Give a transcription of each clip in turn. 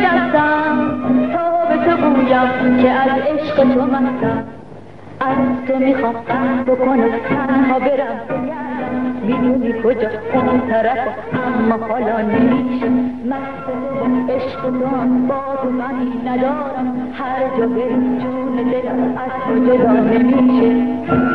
رفتم تا به تو گویم که از عشق تو مستم. از تو میخوام بکنم تنها برم میدونی کجا اون طرف اما حالا نمیشه. مست تو عشق تو با تو منی ندارم، هر جا بریم جون دلم از تو جدا نمیشه.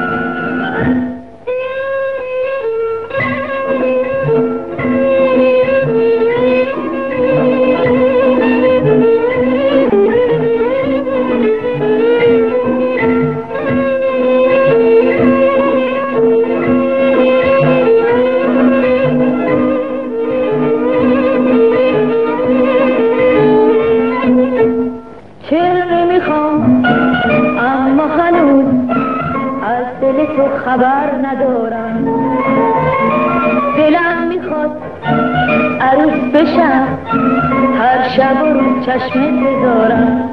خبر ندارم، دلم میخواد عروس بشم، هر شب رو چشمت بذارم.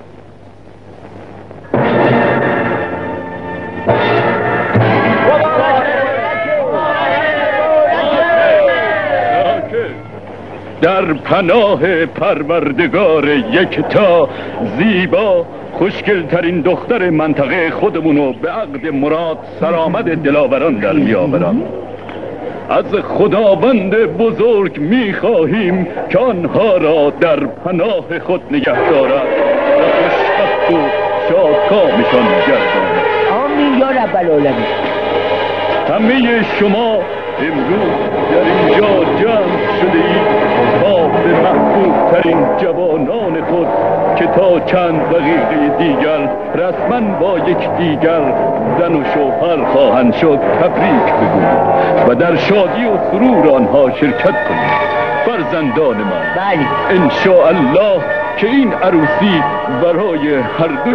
در پناه پروردگار یکتا زیبا خوشگلترین دختر منطقه خودمونو به عقد مراد سرآمد دلاوران در میآورم. از خداوند بزرگ میخواهیم که آنها را در پناه خود نگه دارد و خوشبخت و شادکامشان گرداند. آمین یا رب العالمین. همه شما امروز در اینجا جمع شده اید تا به محبوب ترین جوانان خود که تا چند دقیقه دیگر رسما با یکدیگر زن و شوهر خواهند شد تبریک بگویید و در شادی و سرور آنها شرکت کنید. فرزندان من، بله، ان شاء الله که این عروسی برای هر دو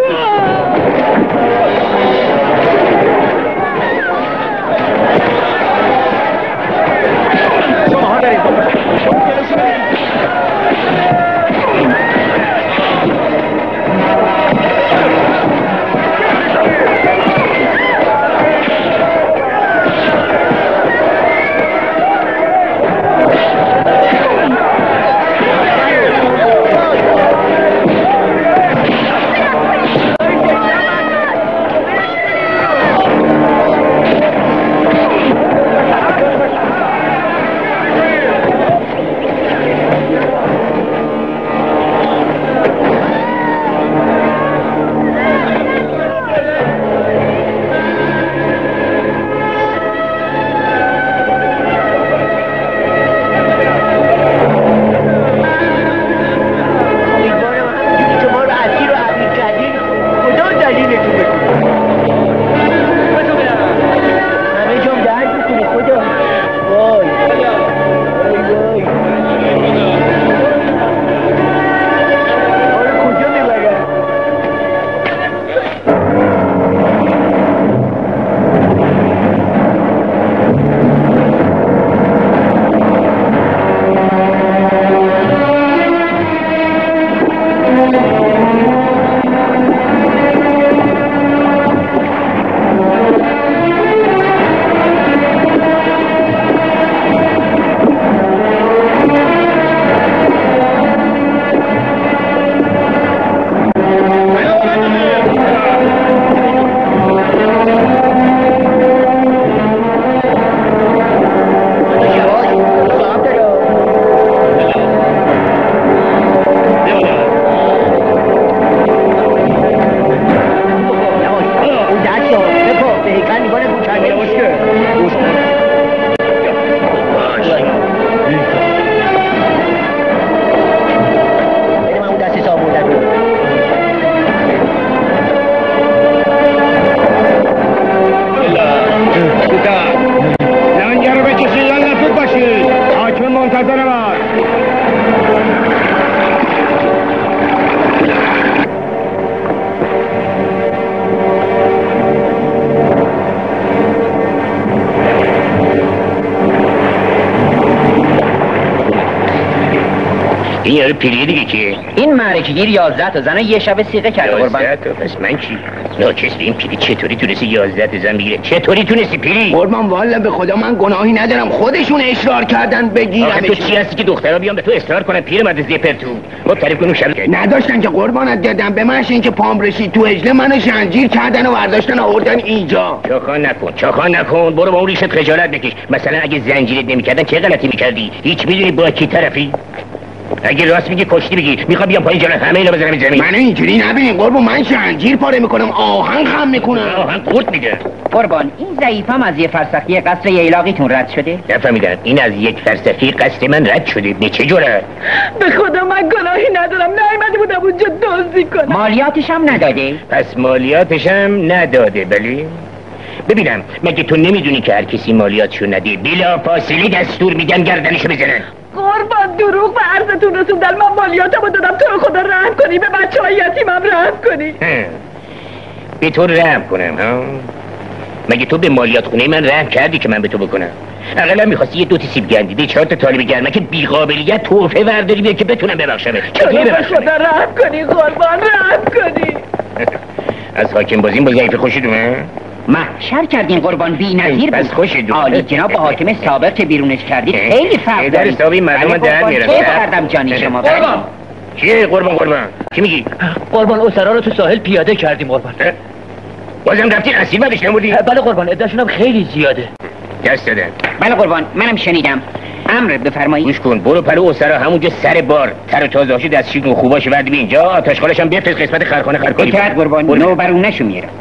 این یارو پیریه دیگه که این معرکه گیر 11 تا زن یه شب سیغه کرده قربان. 11 تا پس من کی؟ ناچست این پیری چطوری تونستی 11 تا زن بگیره؟ چطوری تونستی پیری؟ قربان والا به خدا من گناهی ندارم، خودشون اصرار کردن بگیرم. آخه تو چی هستی که دخترها بیان به تو اصرار کنن پیر مدرسه پرتو؟ خب تعریف کنم شب نداشتن که قربانت دادم به منش این که پام رسید تو اجله منو شنجیر کردن و برداشتن آوردن اینجا. چاخان نکن برو با اون ریشت خجالت بکش. مثلا اگه زنجیرت نمیکردن چه غلطی میکردی؟ هیچ میدونی با کی طرفی؟ اگه راست میگی کشتی بگی میخوام بیام پایین جلو همه اینا بزنم زمین. منو اینجوری نبینین قربان، من شنجیر پاره میکنم، آهن خم میکنم. آهن قورت میده. قربان این ضعیفم از یه فرسخی قصر ییلاقیتون رد شده؟ نفهمیدم این از یک فرسخی قصر من رد شده؟ به چه جرأت؟ به خدا من گناهی ندارم، نیومده بودم اونجا دزدی کنم. مالیاتش هم نداده؟ پس مالیاتش هم نداده. بله ببینم مگه تو نمیدونی که هر کسی مالیاتشو نده بلا فاصله دستور میدن گردنشو بزنن؟ قربان دروغ به عرضتون رسوندن، من مالیاتمو دادم، تو رو خدا رحم کنی، به بچه‌های یتیمم رحم کنی. به تو رحم کنم ها؟ مگه تو به مالیات خونه من رحم کردی که من به تو بکنم؟ اقلا میخواستی یه 2 تا سیب گندیده 4 تا طالب گرمه که بی‌قابلیت تحفه ورداری بیار که بتونم ببخشمه. چطوری به خدا رحم کنی قربان، رحم کنی. از حاکم بازیم با ضعیف خوشید اومد؟ محشر کردین قربان، بی نظیر بود. بس خوشید اومد. عالی جناب با حاکم سابق که بیرونش کردید خیلی فرق در حسابی مردم در میارن. چه کردم جانی شما؟ قربان چیه قربان؟ چی میگی؟ قربان اسرا رو تو ساحل پیاده کردیم قربان. بازم رفتی اسیر بعدش نمودی؟ بله قربان، عده‌شون هم خیلی زیاده. دست دادن. بله قربان منم شنیدم. امر بفرمایید. گوش کن برو پلو اسرا همونجا سر بار تر و تازه هاشو دستشویی کن خوباش ورد بیا اینجا، آتشخالش هم بفرست قسمت خرخانه خرکاری. اطاعت قربان، نو بر اون نشو میرم.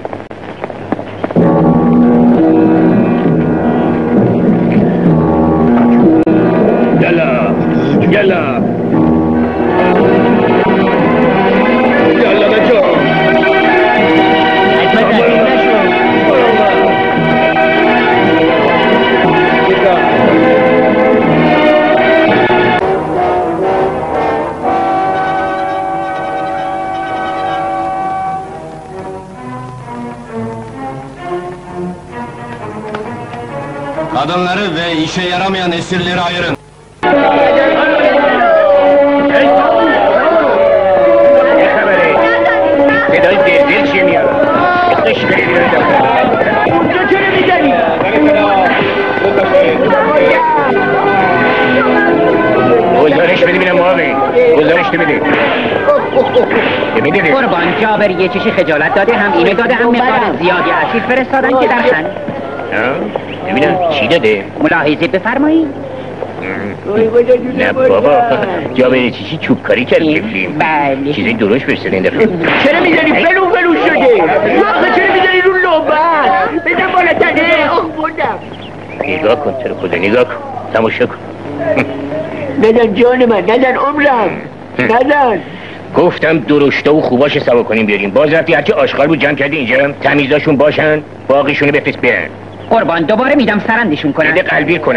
يلا نجوم Kadınları ve işe yaramayan esirleri ayırın. صدای دل چیه میاد؟ اونجا چرا میزنی؟ گزارش بده بینم معاون، گزارش بده. قربان جابر یه چیشی خجالت داده، هم اینه داده، هم مقدار زیادی اسیر فرستادن که درخن. ببینم چی داده؟ ملاحظه بفرمایید. نه بابا جابر چیشی چوب کاری کرد کفلیم. بله چیزی درست برسده این دفعه. چرا میزنی فلو شده؟ آخه چرا میزنی رو لبت؟ بزن بالاتنه. بردم. نگاه کن تو رو خدا نگاه کن، تماشا کن. ندن جان من، ندن عمرم، ندن. گفتم درشته و خوباش سوا کنیم بیاریم. باز رفتی هرچی آشغال بود جمع کردی اینجا، تمیزاشون باشن باقیشونو بفرست بیارن. قربان دوباره میدم سرندشون کنن. بده قلبیر کنن.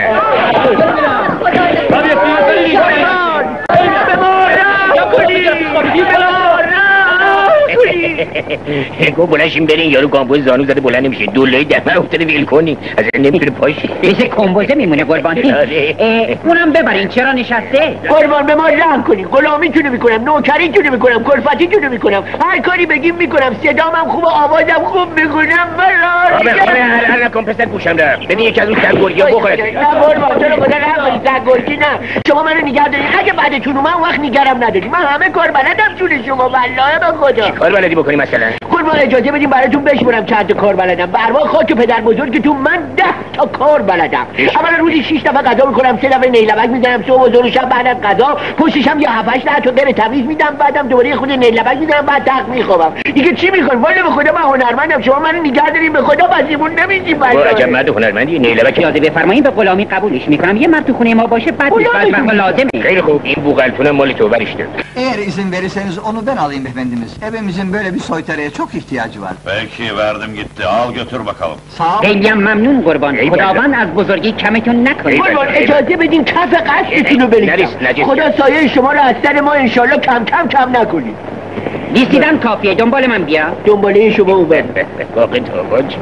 گو بلنشیم برین، یارو گامبوز زانو زده بلند نمیشه، دولای دمه افتاده ویل کنی از این نمیتونه پاشی. مثل کمبوزه میمونه قربان. اونم ببرین چرا نشسته؟ قربان به ما رحم کنی، غلامیتونو میکنم، نوکریتونو میکنم، کلفتیتونو میکنم، هر کاری بگیم میکنم، صدامم خوبه، آوازم خوب میکنم. هر نکن پسر گوشم رفت. بدین یکی از اون سرگرگی‌ها بخورد. نه قربان تو رو خدا رحم کنی، سرگرگی نه. شما منو نگه دارید، اگه بعدتون اومد وقت نگرم نداری. من همه کار بلدم چون شما والله به خدا. کار بلدی بکنی مثلا؟ قربان اجازه بدین براتون بشمرم چند تا کار بلدم. به ارواح خاک پدر بزرگتون من 10 تا کار بلدم. اولا روزی 6 دفعه غذا میکنم، 3 دفعه نیلبک میزنم، صبح و ظهر و شب بعد از غذا، پشتش هم یه 7 8 تا غیر تمیز میدم، بعدم دوباره یه خود نیلبک میزنم، بعد تخت میخوابم. دیگه چی میخوان؟ والا به خدا من هنرمندم، شما منو نگه دارین، به خدا بازیمون نمیشین. عجب مرد هنرمندی. نیلبک اجازه بفرمایید به غلامی قبولش میکنم. یه مرد تو خونه ما باشه بعد وقت لازمه. خیلی خوب این بوغلتون مال تو برشته. Eğer izin verirseniz onu ben alayım efendimiz. Evimizin böyle bir soytarıya çok ihtiyacı var. Peki verdim gitti. Al götür bakalım. Sağ olun. خیلی هم ممنون قربان. خداوند از بزرگی کمتون نکنه. قربان اجازه بدین کف قصدتونو بریزم. خدا سایه شما رو از سر ما انشالله کم نکنید. دیستیدن کافیه، دنبال من بیا. دنباله شما اومد. واقع تاباج.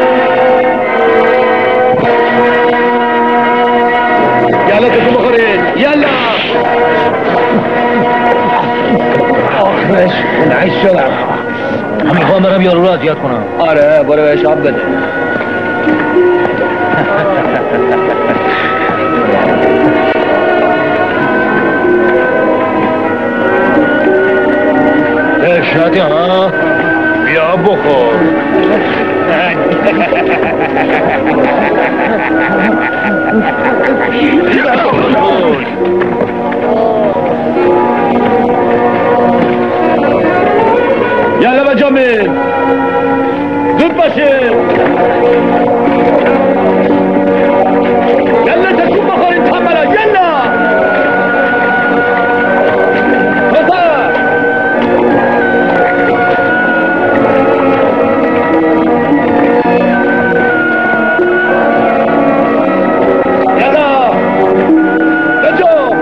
يلا تكون بخورين یلا آخرش نعیش شدم. میخوام برم یارو رو اذیت کنم. آره برو بهش آب بده. اشناتی ها بیا بخور. یلا بجامین زود باشه. یلا تکون بخورین تنبلا. یلا بزن. یلا بجام.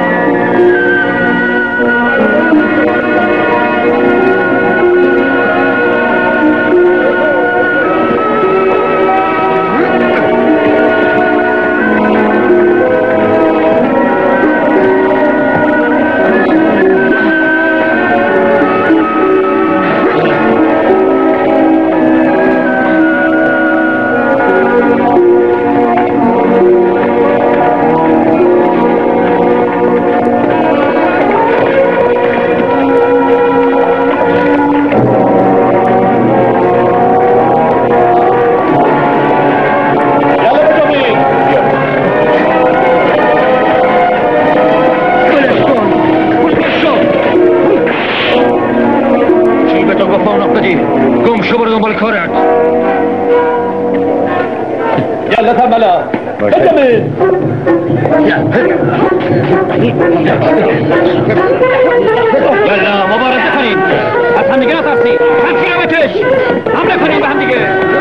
یلا مبارزه کنید. از هم دیگه نترسید. همچین رو بکش. حمله کنید به هم دیگه.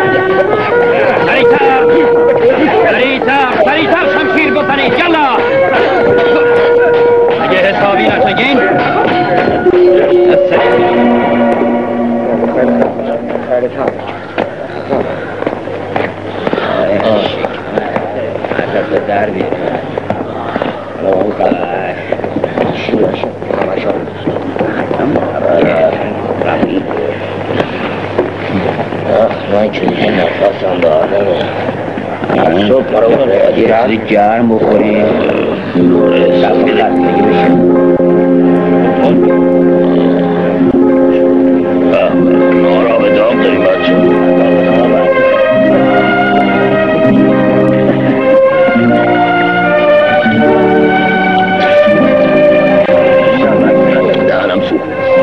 سریعتر شمشیر بزنید. یلا اگه حسابی نشگین من چیزی نفسم به آدمه. صبح برای گرم بخوریم دفعه لطمگی بشه. نارا به دام داریم بچه. دهنم سو.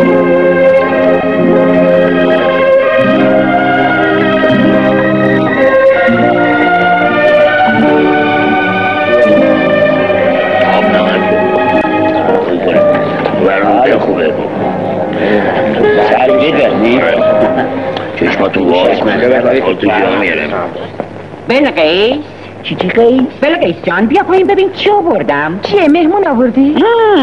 خوبه سرگی دردی چشماتون باز خودتون جا میارم. بلقیس چی قیس؟ بلقیس جان بیا پایین ببین چی آوردم. چیه مهمون آوردی؟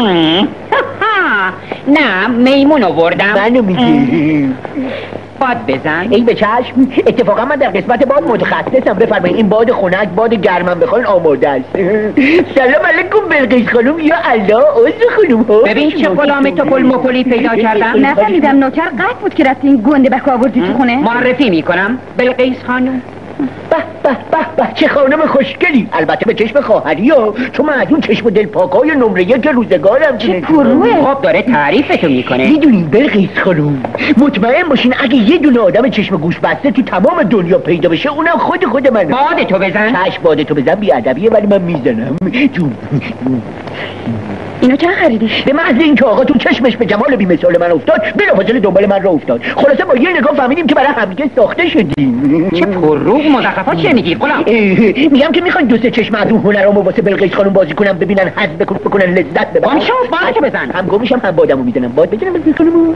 نه میمون آوردم. منو میگی؟ باد بزن. ای به چشم. اتفاقا من در قسمت باد متخصصم. بفرمایید این باد خنک باد گرمم بخواین آماده است. سلام علیکم بلقیس خانم. یا الله عزیز خانم ها. ببین چه غلام توپل مپلی پیدا کردم. نفهمیدم نوکر قد بود که رفتی این گنده بک آوردی تو خونه. معرفی میکنم بلقیس خانم. به چه خانم خوشگلی. البته به چشم خواهری ها، چون من از اون چشم دل پاکای نمره 1 روزگارم. چه پروه. خب داره تعریفتو میکنه. میدونین بلقیس خانم مطمئن باشین اگه یه دونه آدم چشم گوش بسته تو تمام دنیا پیدا بشه اونم خود من. بادتو بزن. چشم بادتو بزن بیادبیه ولی من میزنم. جون اینو چند خریدی؟ به محض اینکه آقا تو چشمش به جمال بی‌مثال من افتاد بلافاصله دنبال من راه افتاد. خلاصه با یه نگاه فهمیدیم که برای همدیگه ساخته شدیم. چه پرروح مزخرفات چیه میگی غلام؟ میگم که میخواین 2-3 چشم از اون هنرامو واسه بلقیس خانم بازی کنم ببینن حظ بکنن لذت ببرن. شو بادتو بزن. هم گم میشم هم بادمو میزنم. باد بزنم بلقیس خانم.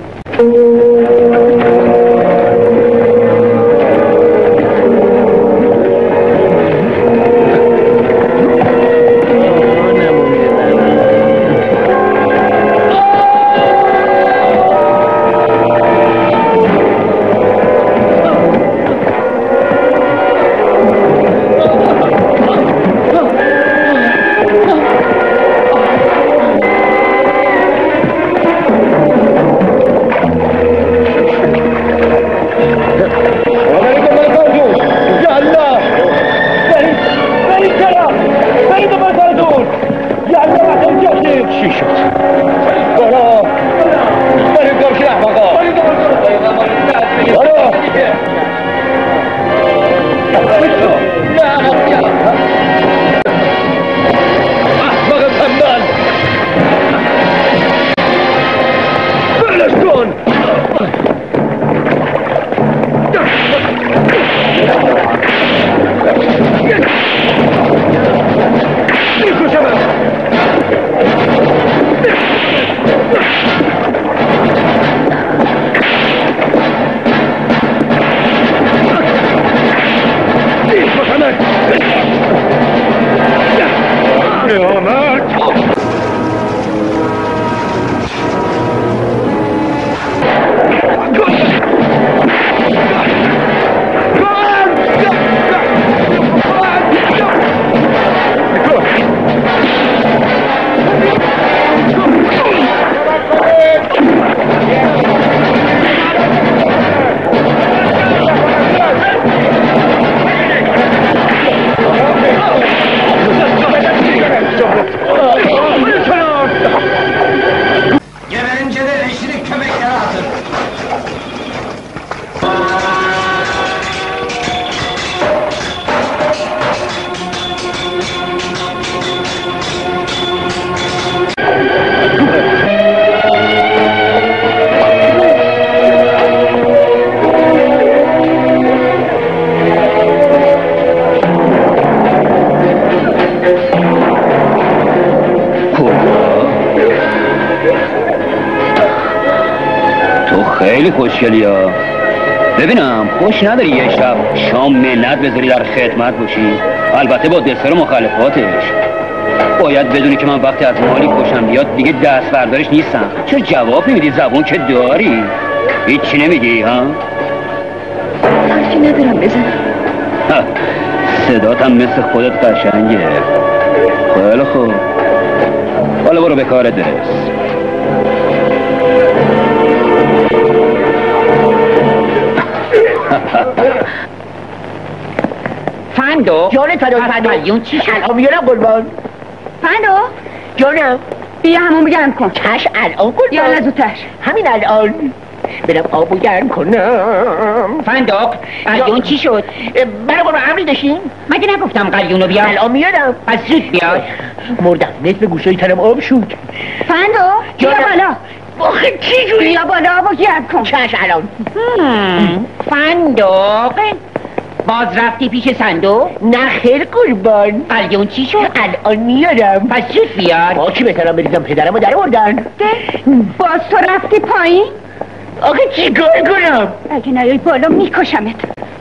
خیلی خوشگلی ها. ببینم خوش نداری یه شب شام منت بذاری در خدمت باشی؟ البته با دسر و مخالفاتش. باید بدونی که من وقتی از مالی خوشم بیاد دیگه دست بردارش نیستم. چرا جواب نمیدی؟ زبون که داری هیچی نمیگی ها؟ حرفی ندارم بزنم. صداتم مثل خودت قشنگه. خیلی خوب، حالا برو به کار درست. فندو جانت فدای فندو چی شد؟ الان میارم قربان. فندو جانم بیا همون گرم کن. چش الان قربان. یا زودتر. همین الان برم آبو گرم کنم. فندق قلیون چی شد؟ برای قربان امری داشتین؟ مگه نگفتم قلیونو بیار؟ الان میارم. از زود بیار. مردم نصف گوشای تنم آب شد. فندو بیا بالا. آخه چی جوری؟ بیا بالا آبو گرم کن. چش الان. فندق باز رفتی پیش صندوق؟ نه خیر قربان. قلیون چی شد؟ الان میارم. پس زود بیار. با چی بهترم بریزم پدرمو در آوردن. باز تو رفتی پایین؟ آخه چی کار کنم؟ اگه نیای بالا میکشمت.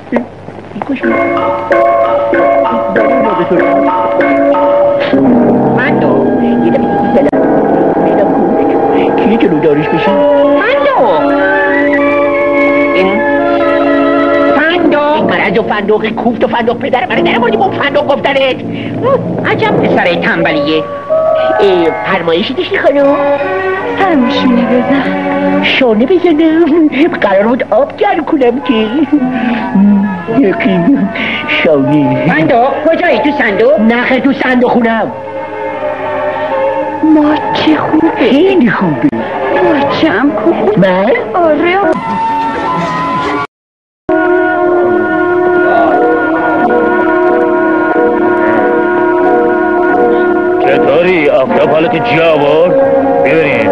فندق یه دفعه دیگه زدم میدم کوفت کیه جلو دارش بشی؟ فندق مرز و فندق کوفت و فندق پدر من در آوردی با فندق گفتنت. عجب پسر تنبلیه. فرمایشی داشتی خانم؟ همشونه بزن. شانه بزنم؟ قرار بود آب گرم کنم که یکی شانه. فندق کجایی؟ تو صندوق؟ نخیر تو صندوق خونم. ما چه خوبه. خیلی خوبه. ما چم خوبه. من؟ آره چطوری؟ آفتاب حالت جوار؟ بیارین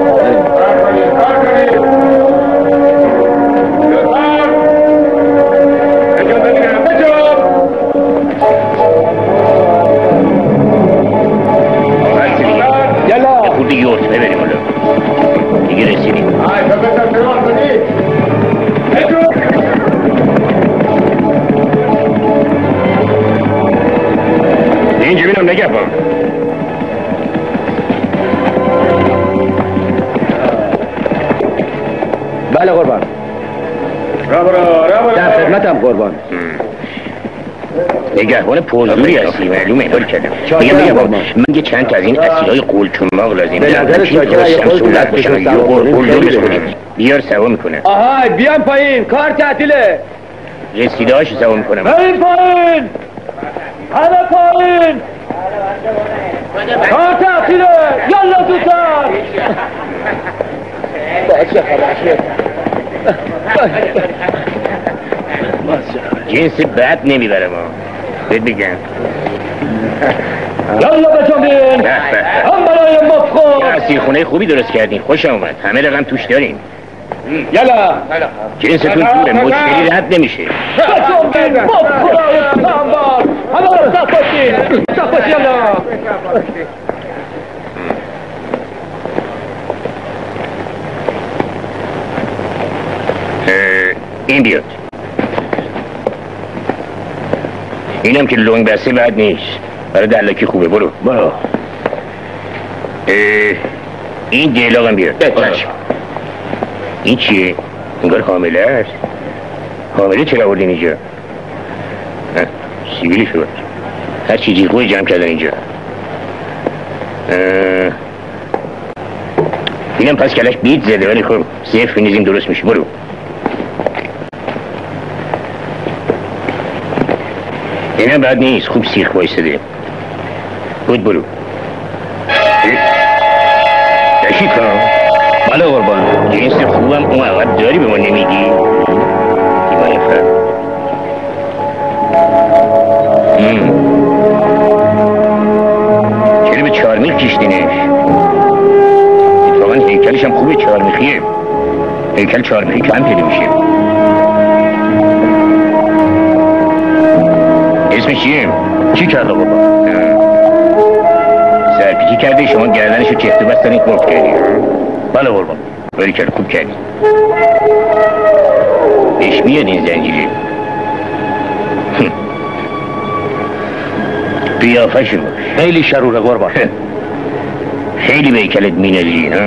یه خورده یورت ببریم حالا دیگه رسیدیم. اینجا بینم نگفم. بله قربان. در خدمتم قربان. نگهبان پرزوری هستی معلومه. حال کردم میگم من یه چند تا از این اسیرهای قولچماق لازم به نظر شاکر اگه خودتون دست بشن یه قول کنیم. بیار سوا میکنه. آهای بیان پایین کار تعطیله. رسیده هاشو سوا میکنم. بریم پایین همه پایین کار تعطیله یالا زودتر. جنس بد نمیبرم بهت بگم. یالا بجنبین هم برای مفخور. اسیرخونه خوبی درست کردین خوشم اومد. همه رقم توش دارین. یالا جنستون جوره مشکلی رد نمیشه. بجنبین مفخورای تنبال همه رو صف باشین. صف باشین یالا. این بیاد. اینم که لنگ بسته بد نیست. برای دلاکی خوبه. برو این دیلاغم بیار. این چیه؟ انگار حامله است. حامله چرا آوردین اینجا؟ سیبیلی شد. هر چی جیغوی جمع کردن اینجا. اینم پس کلش بیت زده ولی خب صرف نیزیم درست میشه. برو. اینم بد نیست. خوب سیخ بایستده. بود برو. دشید کن. بله قربان. جنس خوبم اون عقب داری به ما نمیگی؟ دیوانه فرد. چرا به چارمیخ کشتینش؟ اتفاقا هیکلش هم خوبه چارمیخیه. هیکل چارمیخی کم پیدا میشه. اسمش چیه؟ چی کرده قربان؟ سرپیچی کرده شما گردنشو چفت و بستنی قفل کردی. بله قربان. باری کرد خوب کردی. بهش میاد این زنجیره. قیافه شو خیلی شروره قربان. خیلی به هیکلت مینالی ها؟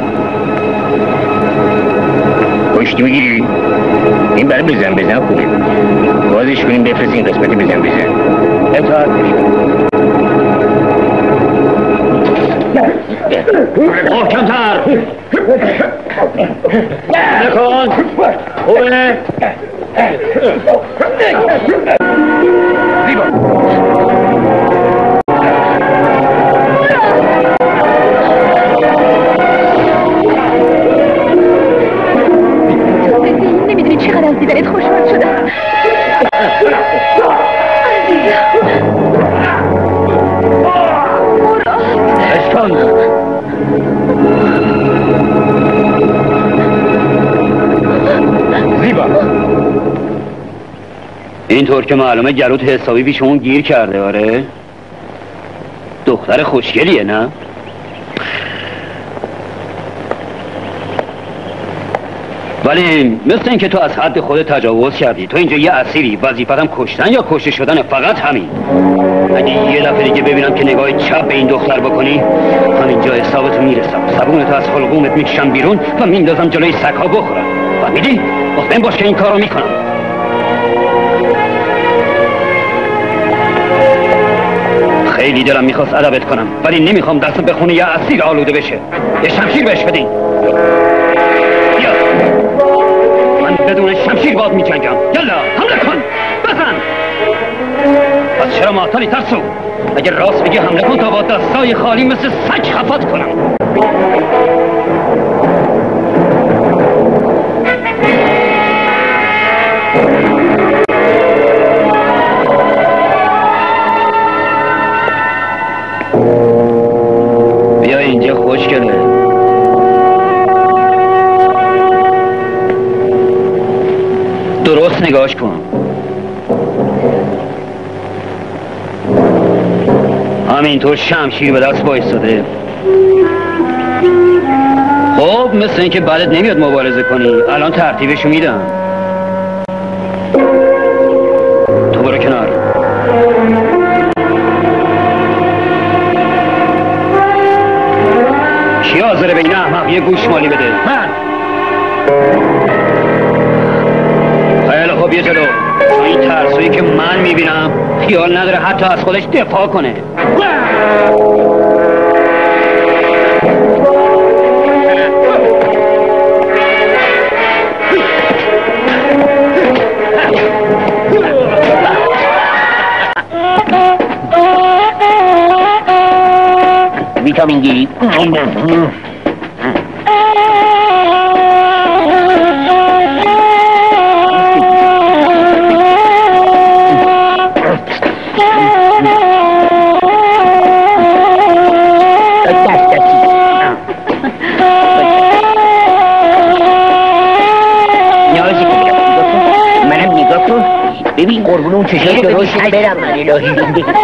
پشتی میگیری؟ این برای بزن خوبه. بازش کنیم بفرستین قسمت بزن. اطاعت میشون. محکم‌تر نکن. خوبه زیبا. نمیدونی چقدر از دیدنت خوشحال شدم. زیبا اینطور که معلومه گلوت حسابی پیش اون گیر کرده. آره دختر خوشگلیه نه؟ ولی مثل اینکه تو از حد خود تجاوز کردی. تو اینجا یه اسیری، وظیفتم کشتن یا کشته شدن، فقط همین. اگه یه دفعه دیگه ببینم که نگاه چپ به این دختر بکنی همینجا حسابتو میرسم. صابونتو از حلقومت میکشم بیرون و میندازم جلوی سگ‌ها بخورم. فهمیدی؟ مطمئن باش که این کارو میکنم. خیلی دلم میخواست ادبت کنم ولی نمیخوام دست به خون یه اسیر آلوده بشه. یه شمشیر بهش بدین. یا من بدون شمشیر باد میجنگم. یلا حمله کن. بزن. پس چرا معطلی ترسو؟ اگر راست بگی حمله کن تا با دستای خالی مثل سگ خفت کنم. بیا اینجا خوشگله. درست نگاش کن. همینطور شمشیر به دست بایستاده. خب مثل اینکه بعدت نمیاد مبارزه کنی. الان ترتیبشو میدم. تو برو کنار. کی حاضره به این احمق یه گوشمالی بده؟ من. خیلی خوب یه جلو. این ترسویی که من میبینم خیال نداره حتی از خودش دفاع کنه. ویتامین گیری. ببین قربون اون چشم درست برم من الهی.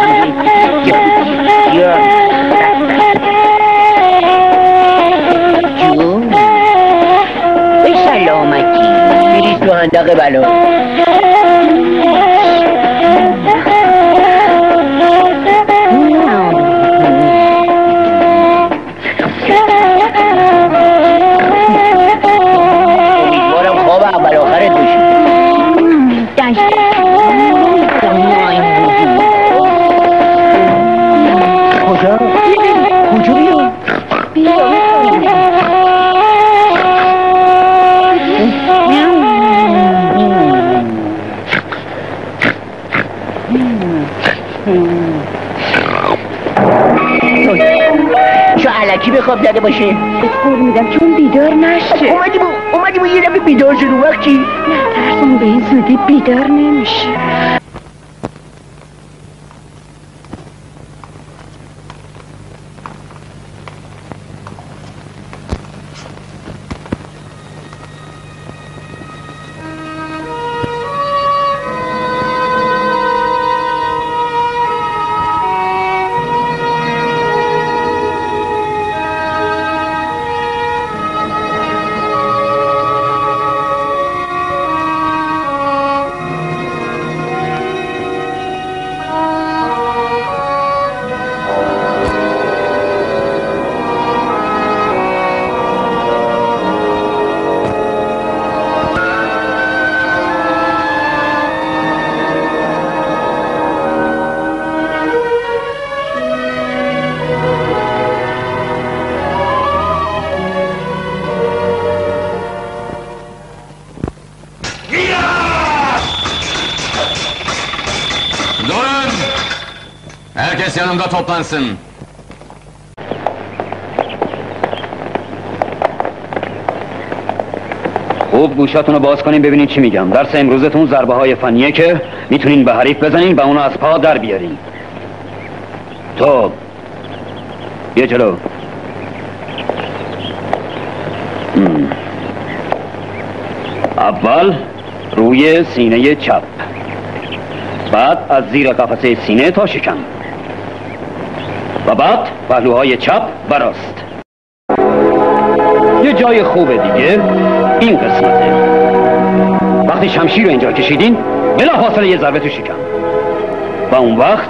جون به سلامتی بریز تو هندق بلا. پاشو بیا شو علکی به خواب زده باشه قول میدم چون بیدار نشه. اومدیم و یه دفعه بیدار شد اون وقت چی؟ نه ترسم به این زودی بیدار نمیشه. Herkes yanımda toplansın. خوب گوشاتون رو باز کنین ببینین چی میگم. درس امروزتون ضربه های فنیه که میتونین به حریف بزنین و اونو از پا در بیارین. تو یه جلو. اول روی سینه چپ، بعد از زیر قفسه سینه تا شکم و بعد پهلوهای چپ و راست. یه جای خوبه دیگه این قسمته. وقتی شمشیر رو اینجا کشیدین بلافاصله یه ضربه تو شکم و اون وقت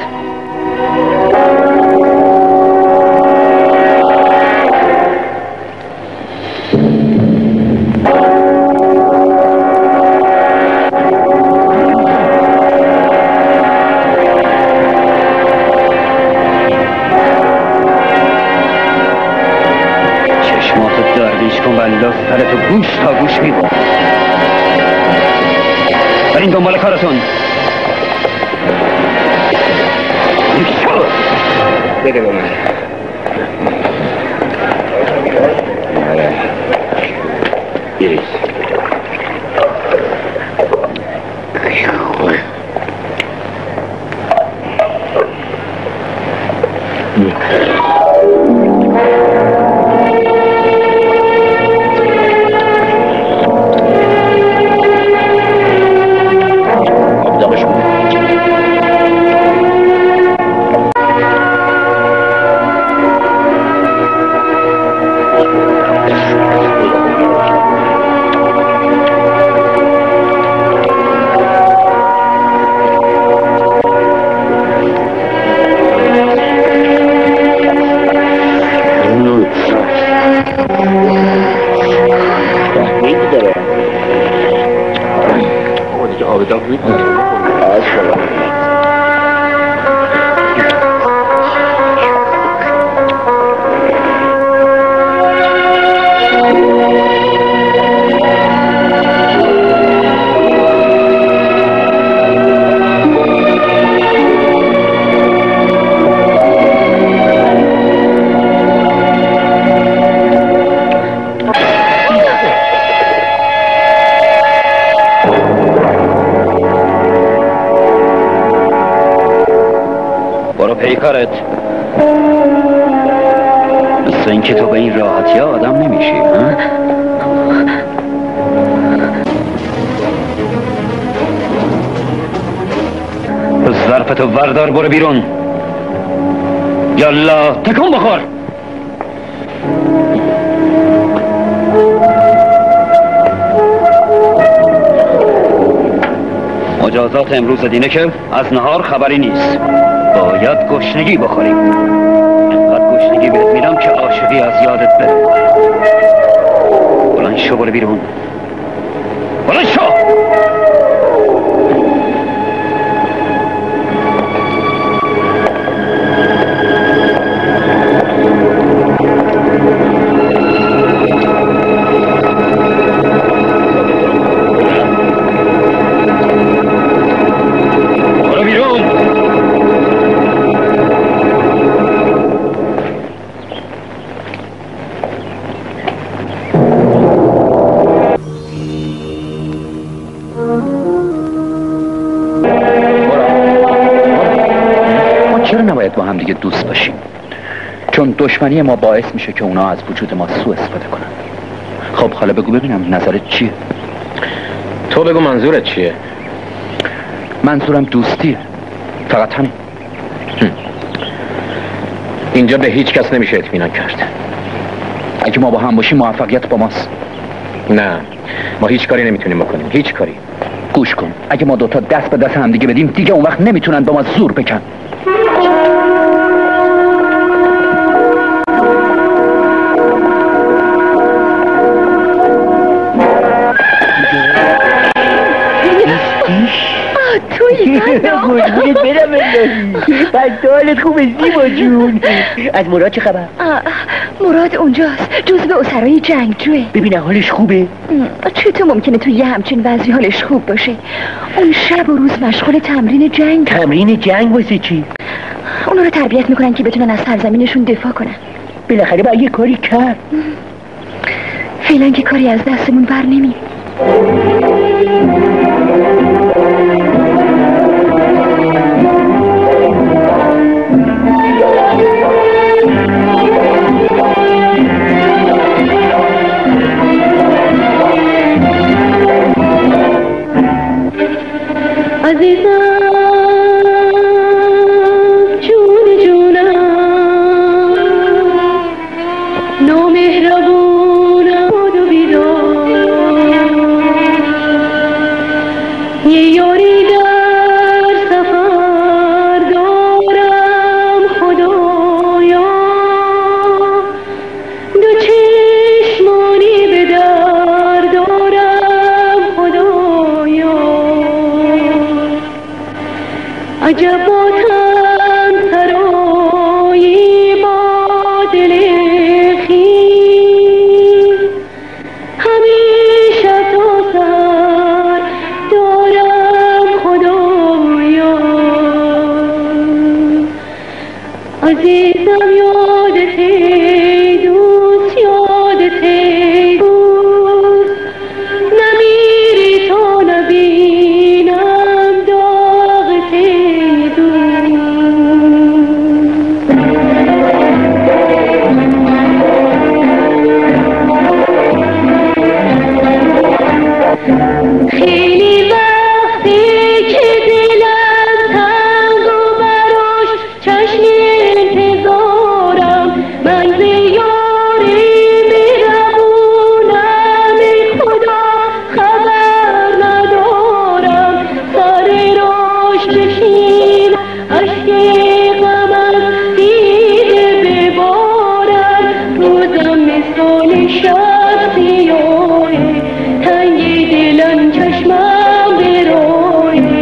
سرتو گوش تا گوش میبود. برین دنبال کارتون. بده به من. بریز. پیکارت مثل اینکه تو به این راحتی آدم نمیشی ها؟ تو ظرفتو وردار برو بیرون. یالا تکون بخور. مجازات امروز دینه که از نهار خبری نیست. باید گشنگی بخوریم. اینقدر گشنگی بهت میدم که عاشقی از یادت بره. بلند شو برو بیرون. بلند شو. همدیگه دوست باشیم، چون دشمنی ما باعث میشه که اونا از وجود ما سوء استفاده کنن. خب حالا بگو ببینم نظرت چیه؟ تو بگو منظورت چیه؟ منظورم دوستیه، فقط همین. اینجا به هیچ کس نمیشه اطمینان کرد. اگه ما با هم باشیم موفقیت با ماست. نه، ما هیچ کاری نمیتونیم بکنیم، هیچ کاری. گوش کن، اگه ما دوتا دست به دست هم دیگه بدیم دیگه اون وقت نمیتونن با ما زور بکن. توی قربونت برم الهی. حالت خوبه زیبا جون. از مراد چه خبر؟ مراد اونجاست، جزو اسرای جنگجوه. ببینم حالش خوبه؟ چطور ممکنه توی یه همچین وضعی حالش خوب باشه؟ اون شب و روز مشغول تمرین جنگ. تمرین جنگ واسه چی؟ اونا رو تربیت میکنن که بتونن از سرزمینشون دفاع کنن. بالاخره باید یه کاری کرد. فعلا که کاری از دستمون بر نمیاد. عزیزم جون جونم نامهربونم و بیدار یه یاری در سفر دارم خدایا دو چشمانی به در دارم خدایا عجب باتم سرایی با دل خیز همیشه تا سر دارم خدایا عزیزم یادت دوست یادت دوست نمیری تا نبینم داغت خیلی وقتی که دلم تنگ و براش چشم انتظارم من به یاری میرمونم ای خدا خبر ندارم سر راش بشین اشک غم از دیده ببارم روزم مثال شب سیاهه تنگ دلم چشمم برایه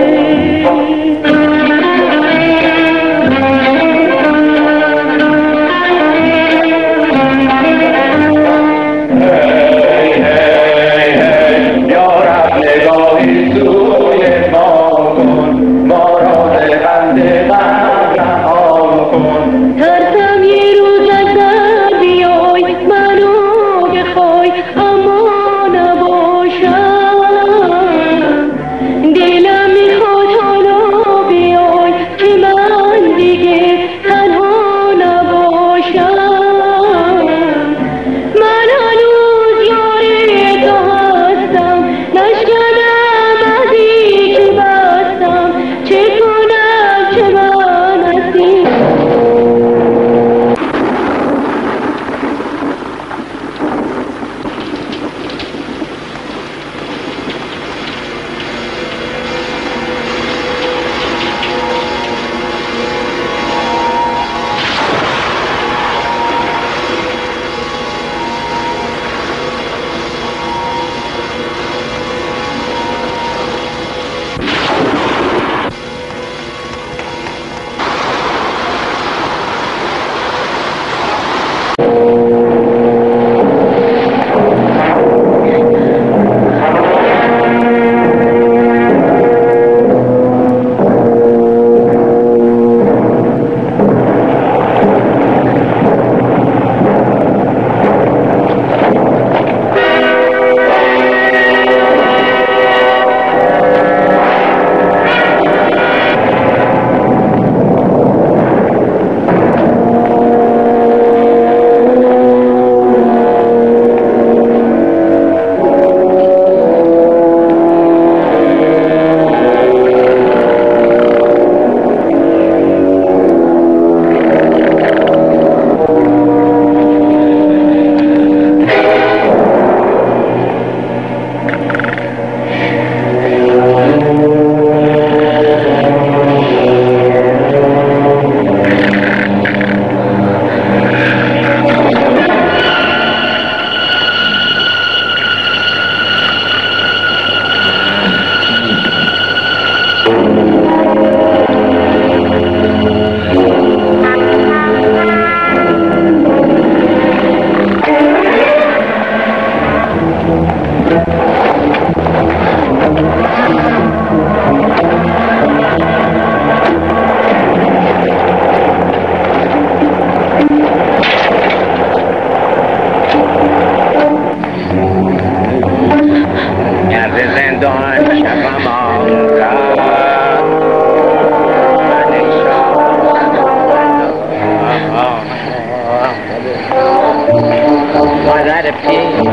یارب نگاهی سوی ما کن ما را ز بند غم رها کن ترسم یه روز ازم بیای منو بخوای اما نباشم دلم میخواد حالا بیای که من دیگه تنها نباشم من هنوز یاری تو هستم نشکنم عهدی که بستم چه کنم چه من هستی مادر پیر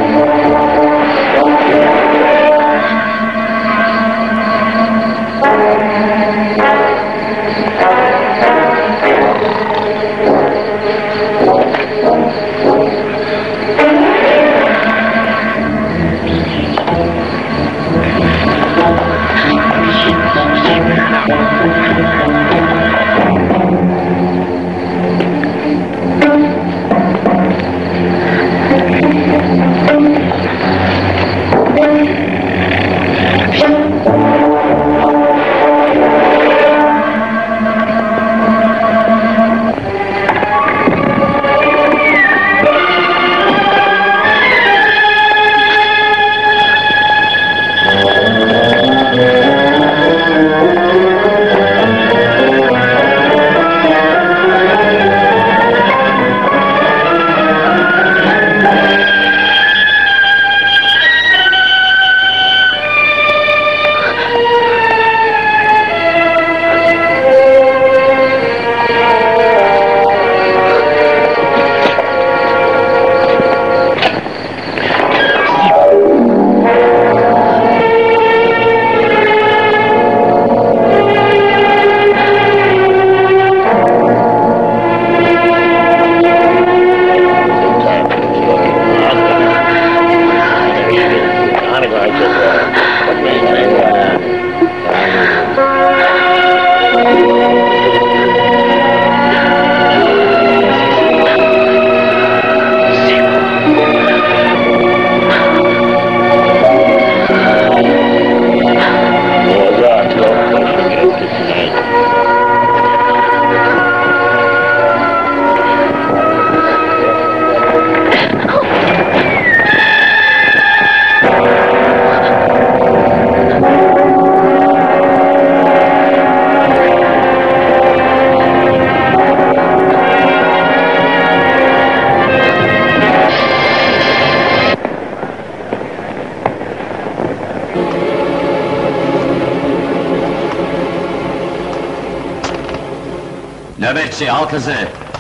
Nöbetçi, al kızı!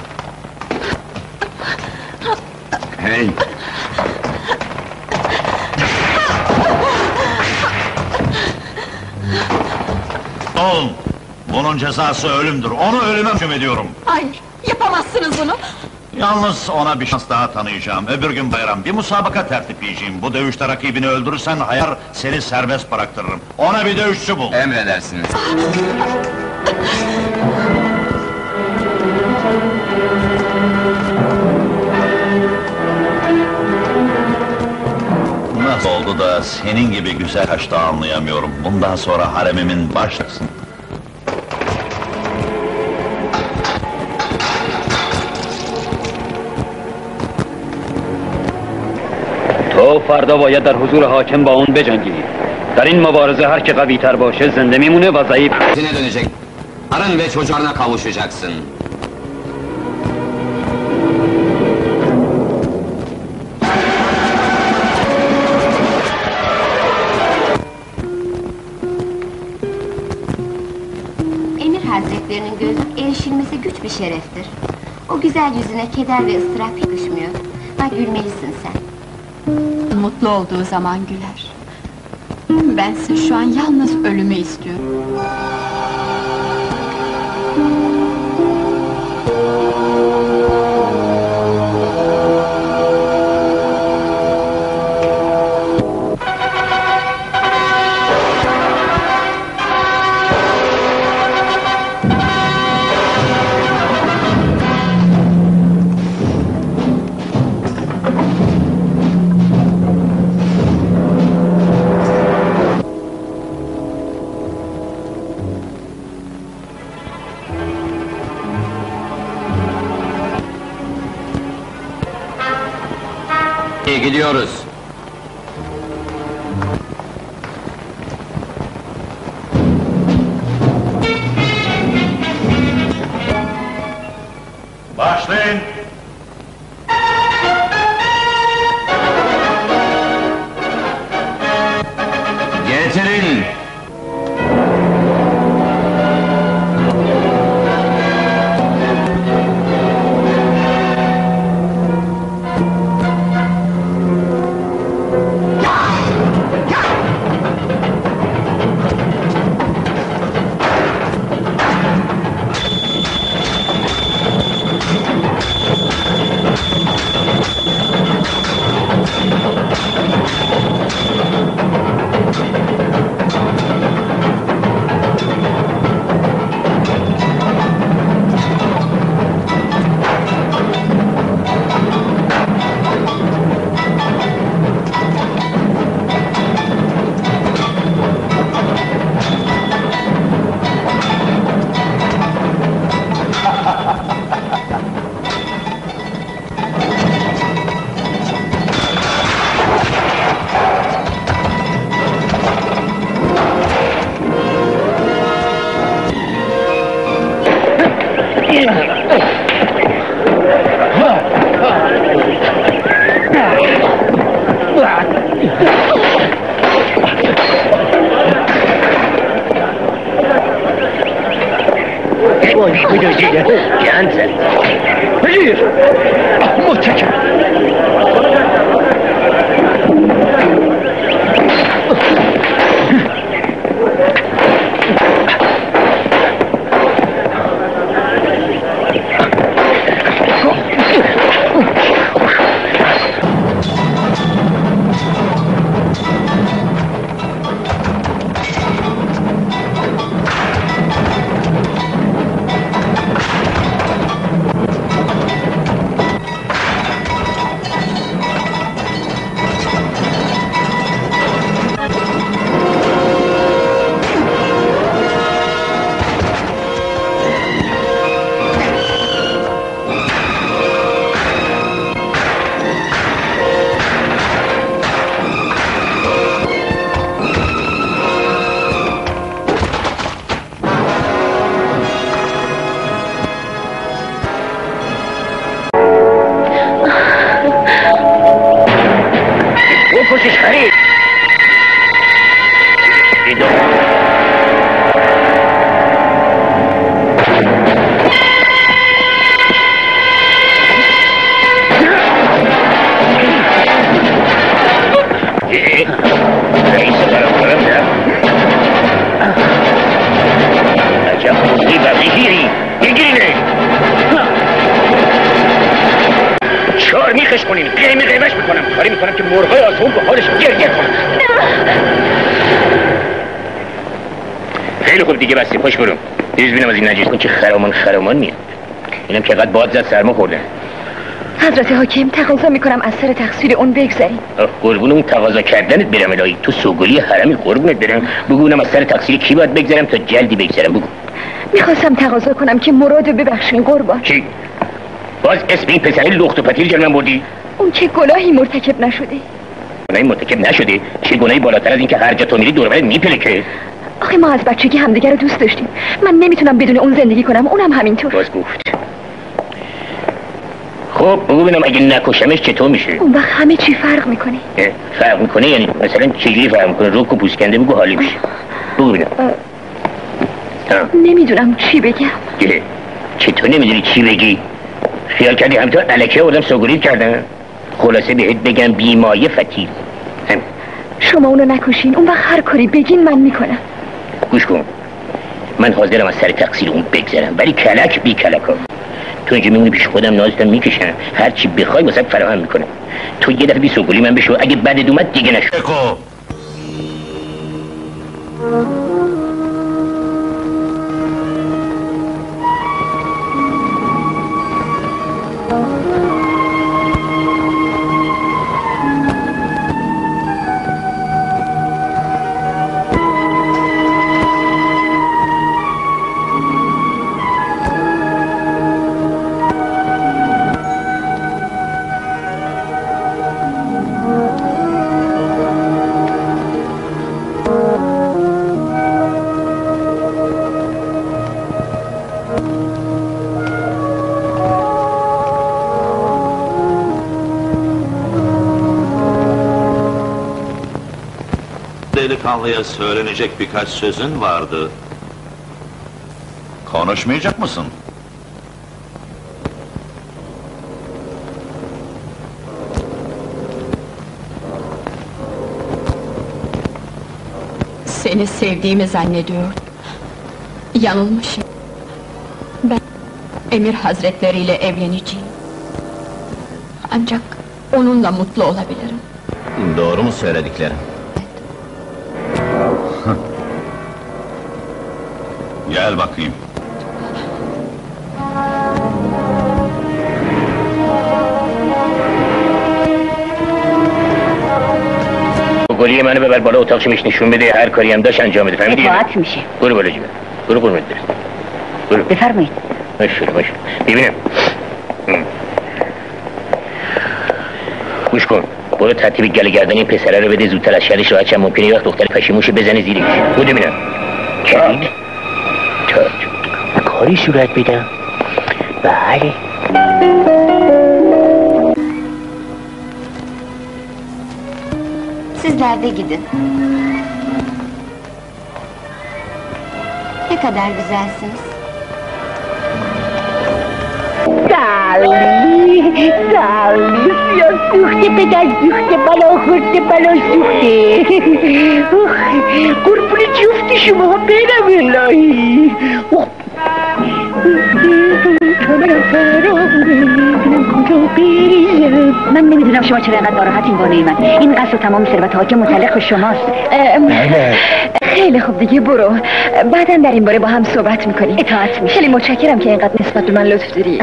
Hey! Oğlum, bunun cezası ölümdür, onu ölüme mahkum ediyorum! Hayır, yapamazsınız bunu! Yalnız ona bir şans daha tanıyacağım, öbür gün bayram, bir musabaka tertipleyeceğim. Bu dövüşte rakibini öldürürsen hayar, seni serbest bıraktırırım. Ona bir dövüşçü bul! Emredersiniz. Nasıl oldu da senin gibi güzel kaçta anlayamıyorum. Bundan sonra haremimin başlasın. تو فردا باید در حضور حاکم با اون بجنگی. در این مبارزه هر که قوی تر باشه زنده میمونه و ضعیف Yine dönecek. Arın ve çocuklarına kavuşacaksın. Emir Hazretlerinin gözü erişilmesi güç bir şereftir. O güzel yüzüne keder ve ıstırap yakışmıyor. Bak gülmelisin sen. Mutlu olduğu zaman güler. Bense şu an yalnız ölümü istiyorum. Gidiyoruz. Başlayın! Getirin! باش بدوزیده گند زد بگیر متشکرم پاش برو دیروز بینم از این نجیز کن که خرامان میاد اینم که قد باد زد سرما خورده حضرت حاکم تقاضا میکنم از سر تقصیر اون بگذاریم قربون اون تقاضا کردنت برم الهی تو سوگلی حرمی قربونت برم بگو اونم از سر تقصیر کی باید بگذارم تا جلدی بگذارم بگو میخواستم تقاضا کنم که مرادو ببخشین قربان چی؟ باز اسم این پسری لخت و پتیر جلوم بردی؟ اون که گناهی مرتکب نشده گناهی مرتکب نشده؟ چه گناهی بالاتر از این که هر جا تو میری دور و برت میپلکه؟ آخه ما از بچگی همدیگه رو دوست داشتیم من نمیتونم بدون اون زندگی کنم اونم همینطور باز گفت خب بگو ببینم اگه نکشمش چطور میشه اون وقت همه چی فرق میکنه فرق میکنه یعنی مثلا چجوری فرق میکنه رک و پوسکنده بگو حالی میشه بگو ببینم نمیدونم چی بگم چطور نمیدونی چی بگی خیال کردی همینطور الکی آدم سوگوریت کردن خلاصه بهت بگم بیمایه فتیل شما اونو نکشین اون وقت هر کاری بگین من میکنم گوش کن من حاضرم از سر تقصیر اون بگذرم ولی کلک بی کلکا تو اینجا میمونی پیش خودم نازتم میکشم هر چی بخوای واسه فراهم میکنم تو یه دفعه بی سوگلی من بشو اگه بدت اومد دیگه نشو Delikanlıya söylenecek birkaç sözün vardı. Konuşmayacak mısın? Seni sevdiğimi zannediyordum. Yanılmışım. Ben Emir Hazretleriyle evleneceğim. Ancak onunla mutlu olabilirim. Doğru mu söylediklerim? Gel bakayım. گلی منو ببر بالا اتاقش میش نشون بده هر کاری هم داشت انجام بده فهمیدی؟ اطاعت میشه برو بالا جیبه برو قرمت برم برو بفرمایید باشه ببینم گوش کن برو ترتیب گله گردن این پسره رو بده زودتر از شرش راحت چند ممکنه یه وقت دختر پشیموش بزنه زیرش بودو ببینم کلید تاج کاری صورت بدم بله Sizler de gidin. Ne kadar güzelsiniz. سالی سیاه سوخته پدر سوخته بالا خورده بالا سوخته قربون جفت شما ها برم الهی من نمیدونم شما چرا اینقدر ناراحتین بانوی من. این قصد و تمام ثروت ها که متعلق به شماست. خیلی خوب دیگه برو، بعدا در این باره با هم صحبت میکنیم. اطاعت میشه. خیلی متشکرم که اینقدر نسبت به من لطف داری.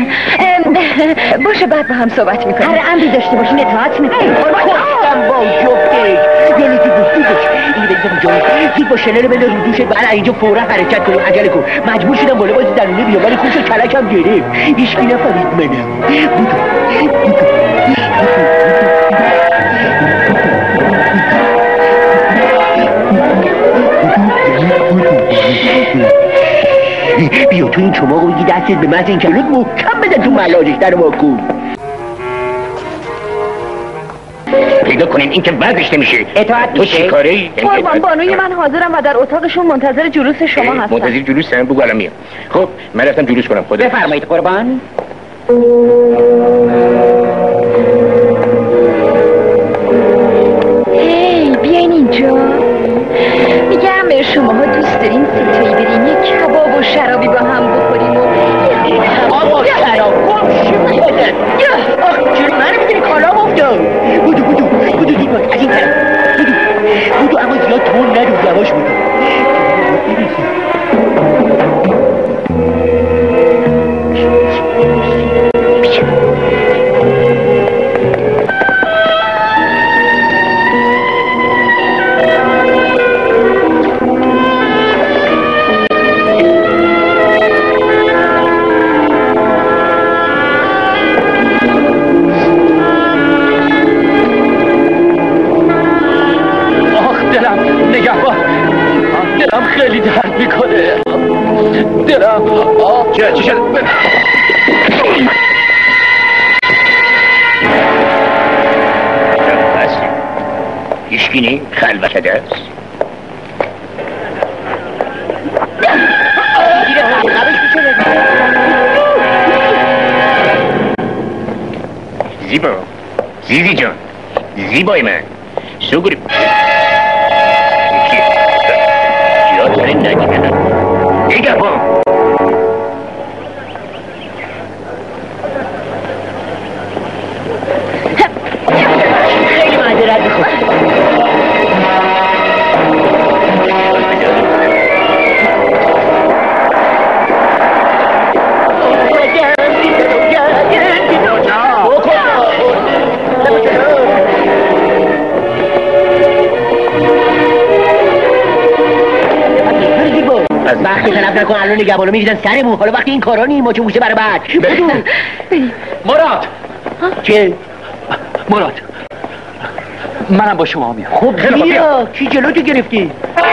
باشه بعد با هم صحبت میکنیم. هر امری داشته باشین اطاعت میکنیم. خواستم با جفتش یعنی تو دوستش اینو بگیزم جایی زود با شنر بده رو دوشت بعد اینجا فورا حرکت کنیم عجله کن. مجبور شدم با لباس درونی بیام ولی خوش کلکم گرفت. هیچکی نفهمید منم. بیا تو این چماق رو بگی دستت به محض این کلوت محکم بزن تو ملاجش در واکن. پیدا کنیم این که بعدش نمیشه. اطاعت تو چی کاری؟ قربان بانوی من حاضرم و در اتاقشون منتظر جلوس شما هستم. منتظر جلوسم؟ بگو الان میام. خب من رفتم جلوس کنم. خدا بفرمایید قربان. هی بیاین اینجا. میگم شماها دوست دارین ستایی بریم یه کباب و شرابی با هم بخوریم و آقا شراب گم خودت. آخ چرا من میدونی کالام افتاد. بودو زود باش از این طرف. بودو اما زیاد تون ندو یواش بودو. دلم خیلی درد میکنه. دلم چی شد؟ هیچکی نی؟ خلوت است؟ زیبا زیزی جان زیبای من سوگوری یاد نگیمه دیگر با خیلی معذرت میخوام. وقتی طرف نکن الان نگهبانو میریزن سرمون. حالا وقتی این کارا نیم ما چه موشه برای بعد. مراد چه؟ مراد منم با شما میام. خب بیا کی جلوتو گرفتی؟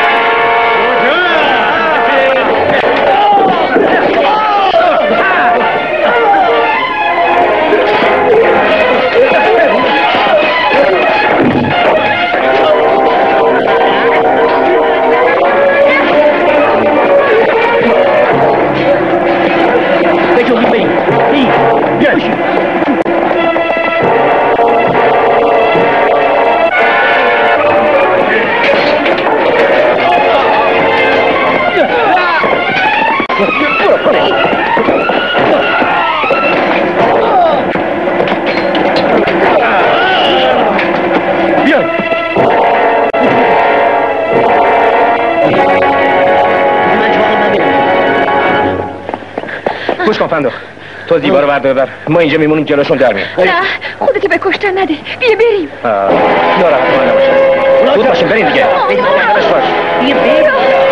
گوش کن فندق تو دیوار رو بردار ما اینجا میمونیم جلوشون در میاد. نه خودتو به کشتن نده. بیا بریم. ناراحت ما نباشید. زود باشیم بریم دیگه. بیا بریم.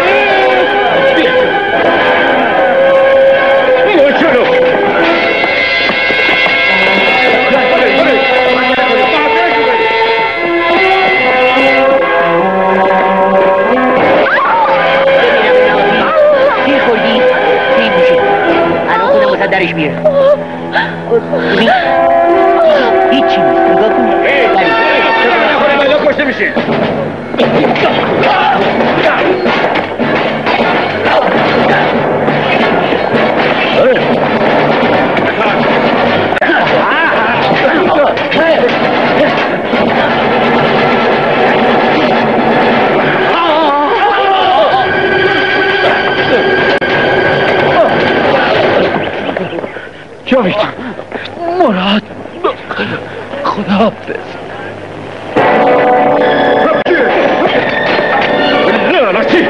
درش میره. هیچی نیست. نگاه کن. کشته میشه. خداحافظ. لعنتی.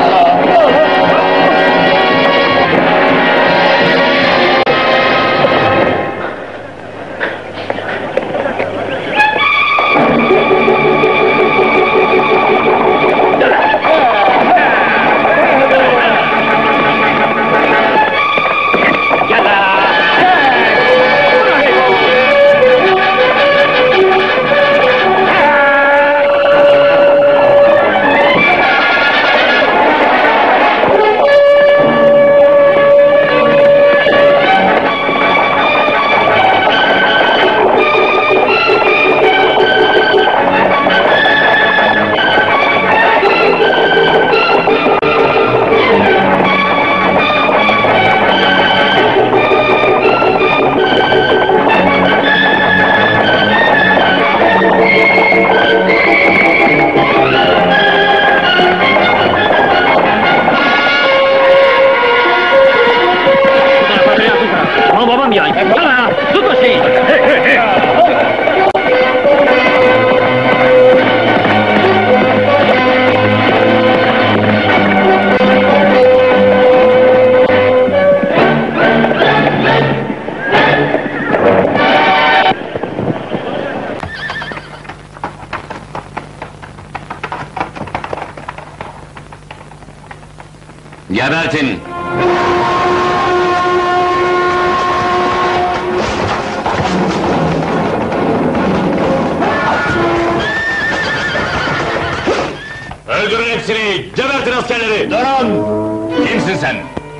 Gebertin! Öldürün hepsini! Gebertin askerleri! Durun! Kimsin sen?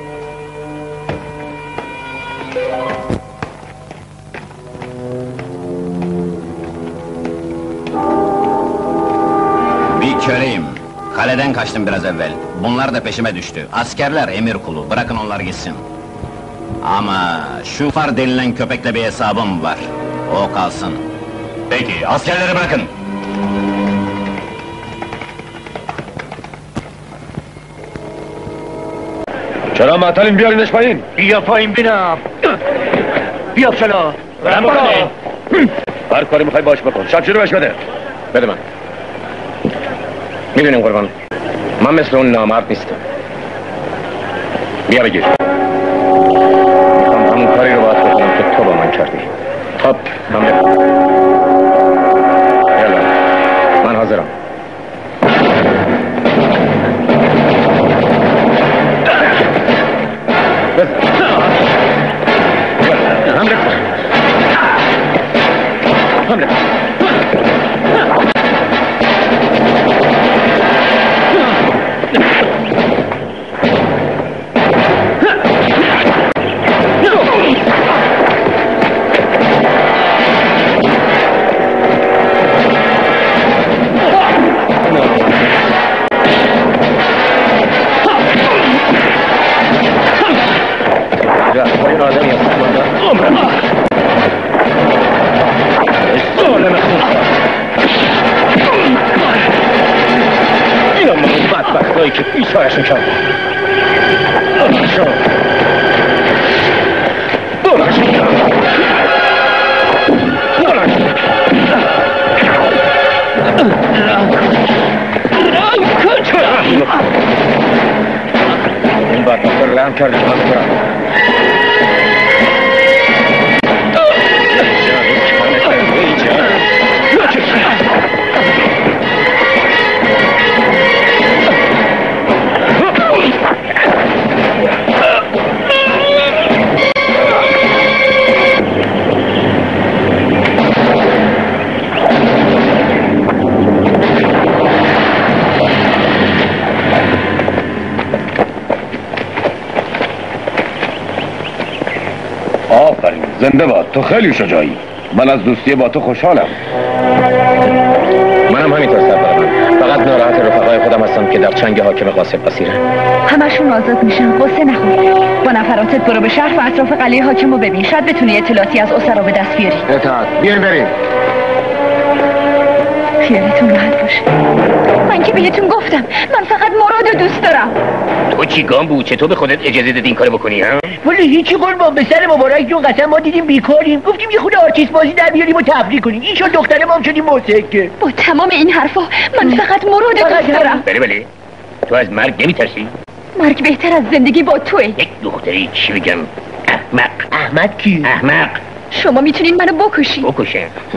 Bir köleyim. Kaleden kaçtım biraz evvel. Bunlar da peşime düştü. Askerler emir kulu, bırakın onlar gitsin. Ama şu far denilen köpekle bir hesabım var. O kalsın. Peki, askerleri bırakın! چرا معطلین بیارینش پایین؟ بیا پایین بینم. بیا چلا. برم بکنه. هر کاری میخوای باش بکن. شمشیر رو بهش بده. بده من. میدونیم قربان، من مثل اون نامرد نیستم. بیا بگیر. میخوام همون کاری رو باید بکنم که تو با من کردی. خب، من بکن. یالا، من حاضرم. حمله کن. حمله کن. که بیچارشون کرد. این باید دکتر لهم کرده که من برم. آفرین، زنده باد، تو خیلی شجاعی. من از دوستی با تو خوشحالم. منم همینطور سربرم. فقط ناراحت رفقای خودم هستم که در چنگ حاکم قاصد اسیرن. همشون آزاد میشن، قصه نخور. با نفراتت برو به شهر و اطراف قلعه حاکم رو ببین، شاید بتونی اطلاعاتی از اسرا به دست بیاری. اطاعت، بیاین بریم. خیالتون راحت باشه. من که بهتون گفتم من فقط مراد دوست دارم. تو چی گام بود؟ چطور به خودت اجازه دادی این کارو بکنی ها؟ ولی هیچی قربان، به سر مبارکتون قسم ما دیدیم بیکاریم، گفتیم یه خود آرتیست بازی در بیاریم و تفریح کنیم. این شد دختره ما هم شدیم موسیقی. با تمام این حرفا من فقط مراد دوست دارم. بله تو از مرگ نمیترسی؟ مرگ بهتر از زندگی با توه. یک دختری چی بگم؟ احمق. احمق کی؟ احمق. شما میتونین منو بکشین. بکشم؟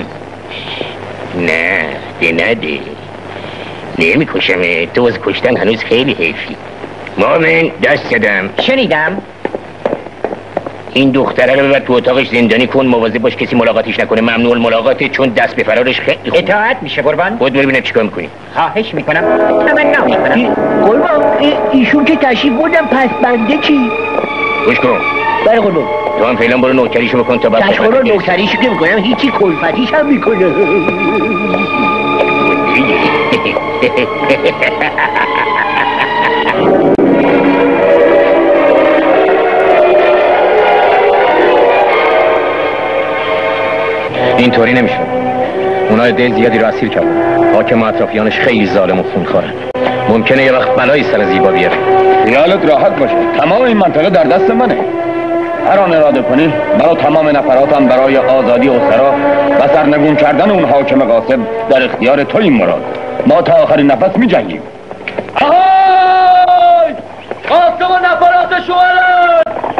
نه نده نمیکشم. تو از کشتن هنوز خیلی حیفی. مومن دست زدم. شنیدم. این دختره رو ببر تو اتاقش زندانی کن، مواظب باش کسی ملاقاتش نکنه. ممنوع الملاقاته چون دست به فرارش خیلی خوب. اطاعت میشه قربان. خود ببینم چیکار میکنی. خواهش میکنم. تمنا میکنم. قربان ایشون که تشریف بردم، پس بنده چی؟ گوش کن. بله قربان. تو هم فعلا برو نوکریشو بکن تا بعد. تشکر نوکریشو که میکنم هیچی، کلفتیش هم میکنه. اینطوری نمیشه. اونا دل زیادی رو اسیر کردن. حاکم و اطرافیانش خیلی ظالم و خونخوارن. ممکنه یه وقت بلایی سر زیبا بیاره. خیالت راحت باشه، تمام این منطقه در دست منه. هر آن اراده کنی برای تمام نفراتم برای آزادی اسرا و سرنگون کردن اون حاکم غاصب در اختیار تو این مراد. ما تا آخرین نفس می جنگیم. آهای! قاسم و نفرات شوهران!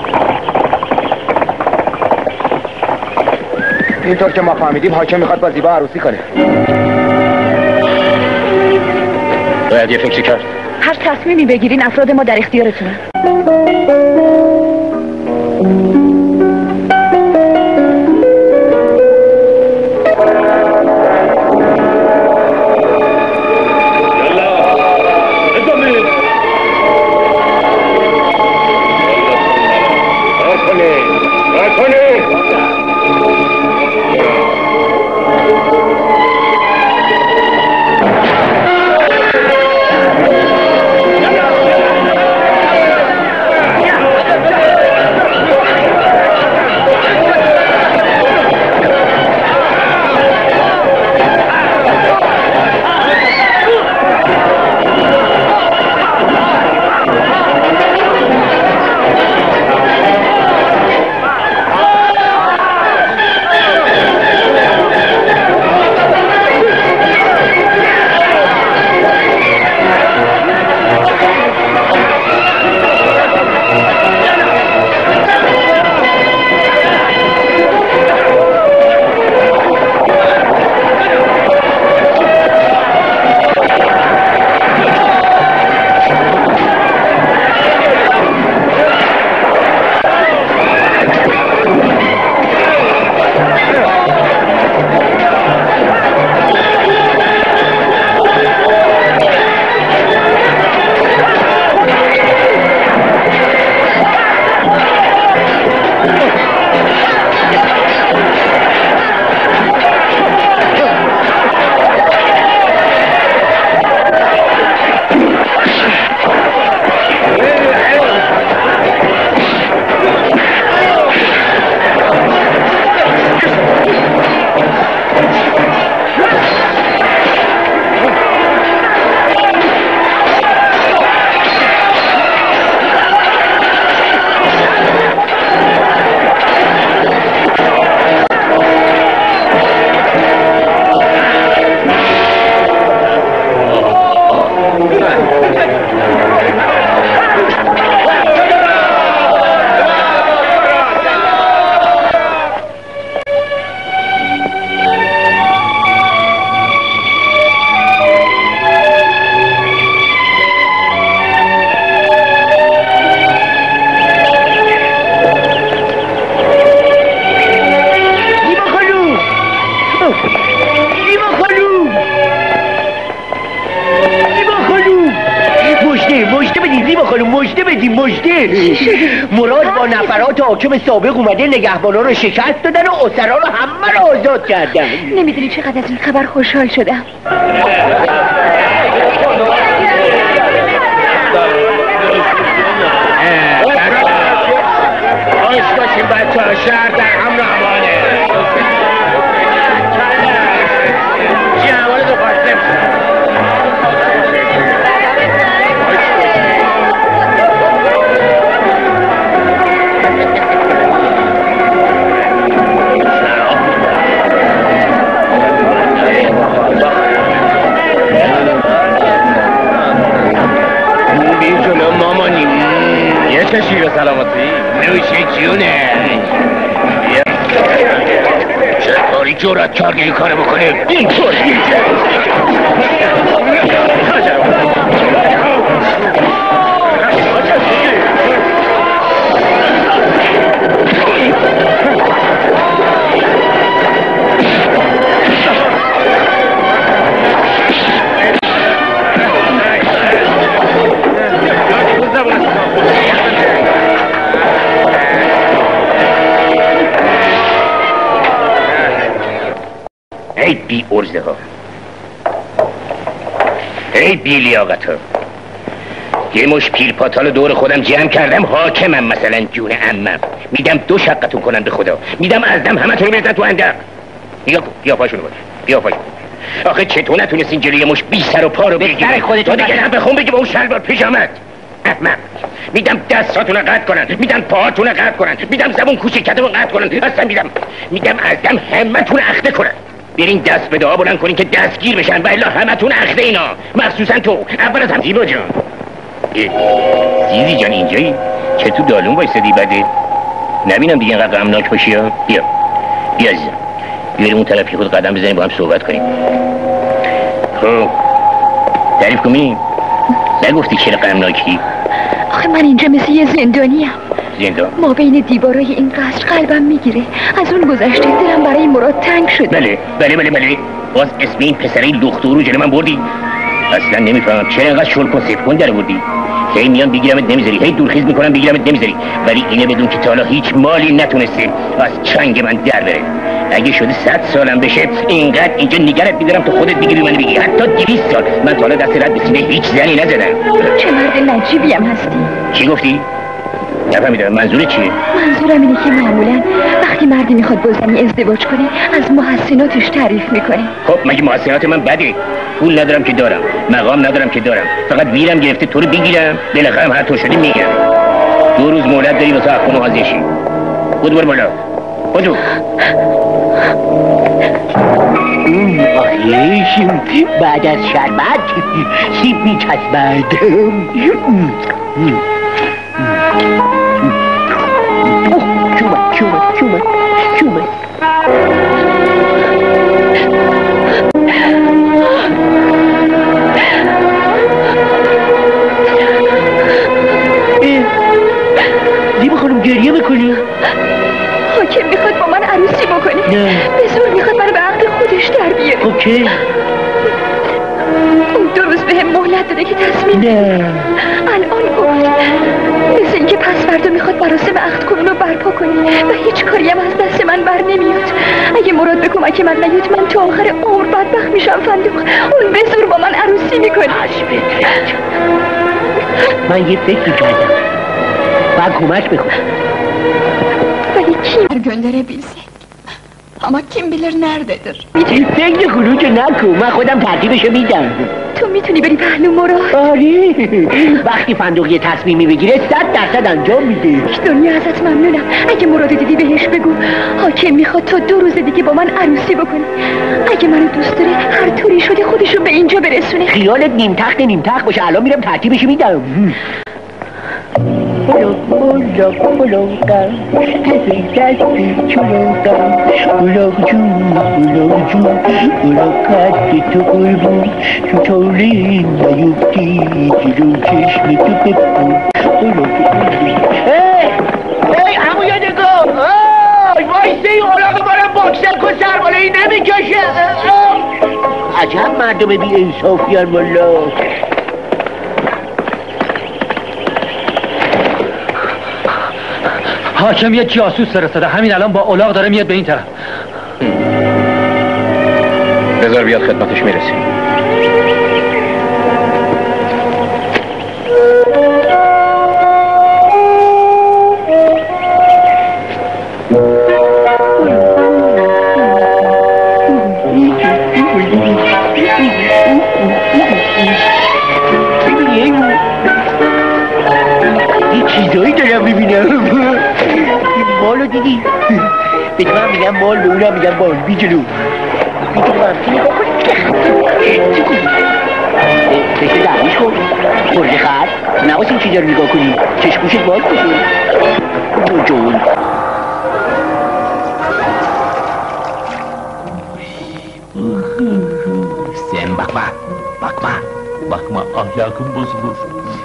اینطور که ما فهمیدیم حاکم میخواد با زیبا عروسی کنه. باید یه فکری کرد. هر تصمیمی بگیرین افراد ما در اختیارتونه. مراد با نفرات حاکم سابق اومده نگهبانا رو شکست دادن و اسرا رو همه رو آزاد کردن. نمیدونی چقدر از این خبر خوشحال شدم. خوش باشیم بچه ها، شهر در امن و امانه. چی حواله دو شیر سلامتی نوش جونه. چطوری جرأت کردی این کارو بکنه؟ اینطوری ای بی ارزه ها، ای بی لیاقت ها. یه مش پیل پاتال دور خودم جمع کردم، حاکمم مثلا جون عمم. میدم 2 شقتون کنن به خدا، میدم ازدم همه تونو بریزن تو اندق. نگاه کن قیافاشونو باش، قیافاشونو. آخه چطور نتونستین جلوی مش بی سر و پا رو بگیرین؟ تو دیگه هم بخون بگی با اون شلوار پیژامت. احمق. میدم دستاتونو قطع کنن، میدم پاهاتونو قطع کنن، میدم زبون کوچیکتون قطع کنن، اصلا میدم ازدم همتون اخته کنن. برین دست به دعا بلند کنین که دستگیر بشن و الا همتون اخته اینا، مخصوصا تو. اول از هم زیبا جان. زیزی جان اینجایی؟ چه تو دالون وایسادی بده؟ نبینم دیگه اینقدر غمناک باشی ها. بیا عزیزم، بریم اون طرفی خود قدم بزنیم با هم صحبت کنیم. خب تعریف کنیم. نگفتی چرا غمناکی؟ آخه من اینجا مثل یه زندانیم. زندان؟ ما بین دیوارای این قصر قلبم میگیره. از اون گذشته دلم برای مراد تنگ شده. بله. باز اسم این پسره لختو رو جلو من بردی؟ اصلا نمیفهمم چرا اینقدر شل کن سیف کن در بردی؟ هی میان بگیرمت نمیذاری، هی دورخیز میکنم بگیرمت نمیذاری، ولی اینه بدون که تا حالا هیچ مالی نتونسته از چنگ من در بره. اگه شده 100 سالم بشه اینقدر اینجا نگرت میدارم تو خودت بگیری من بگی. حتی 200 سال من تا حالا دست رد به سینه هیچ زنی نزدم. چه مرد نجیبی هم هستی. چی گفتی؟ نفهمیدم منظورت چیه؟ منظورم اینه که معمولا وقتی مردی میخواد با زنی ازدواج کنه از محسناتش تعریف میکنه. خب مگه محسنات من بده؟ پول ندارم که دارم، مقام ندارم که دارم، فقط ویرم گرفته تو رو بگیرم، بالاخره هر طور شدی میگم. 2 روز مهلت داری واسه حقم حاضرشی. خود برو بالا. خودو. آخیش بعد از شربت سیب میچسبد. چومه دیبا خانم گریه میکنی؟ حاکم میخواد با من عروسی بکنی. نه به زور میخواد منو به عقد خودش در بیاره. اوکی. اون 2 روز بهم مهلت داده که تصمیم. نه الان گفت مثل اینکه پس فردا میخواد مراسم عقد کنون رو برپا کنی و هیچ کاری هم از دست من بر نمیاد. اگه مراد به کمک من نیاد من تا آخر عمر بدبخت میشم فندق. اون به زور با من عروسی میکنه. من yine pek rica Ben kumaş mı Veli kim gönderebilsek? Ama kim bilir nerededir? فکر خروج نکن من خودم ترتیبشو میدم تو میتونی بری پهلو مراد؟ آره وقتی فندق یه تصمیمی بگیره 100% انجام میده دنیا ازت ممنونم اگه مراد دیدی بهش بگو حاکم میخواد تا 2 روز دیگه با من عروسی بکنه اگه منو دوست داره هر طوری شده خودشو به اینجا برسونه خیالت نیم تخت باشه الان میرم ترتیبشو میدم بلوغم دستی چلوغم بلوغ جون بلوغ قد تو قربون تو طولی نیفتی جلو چشم تو بپون بلوغ ای همو یه نگاه وایسته این اولاغ بارم باکسل کن سربالایی نمیکشه عجب مردم بی انصافیان والا حاکم یه جاسوس فرستاده همین الان با الاغ داره میاد به این طرف بذار بیاد خدمتش میرسیم یه چیزایی دارم میبینم مالو دیدی به تو هم میگم مال به اونم میگم مال بی جلو بی جلو هم تشت دعویش کن برده خط نباس این چیزا رو نگاه کنی چشموشت باز بشون جون Sen bakma, bakma, bakma ahlakım bozulur.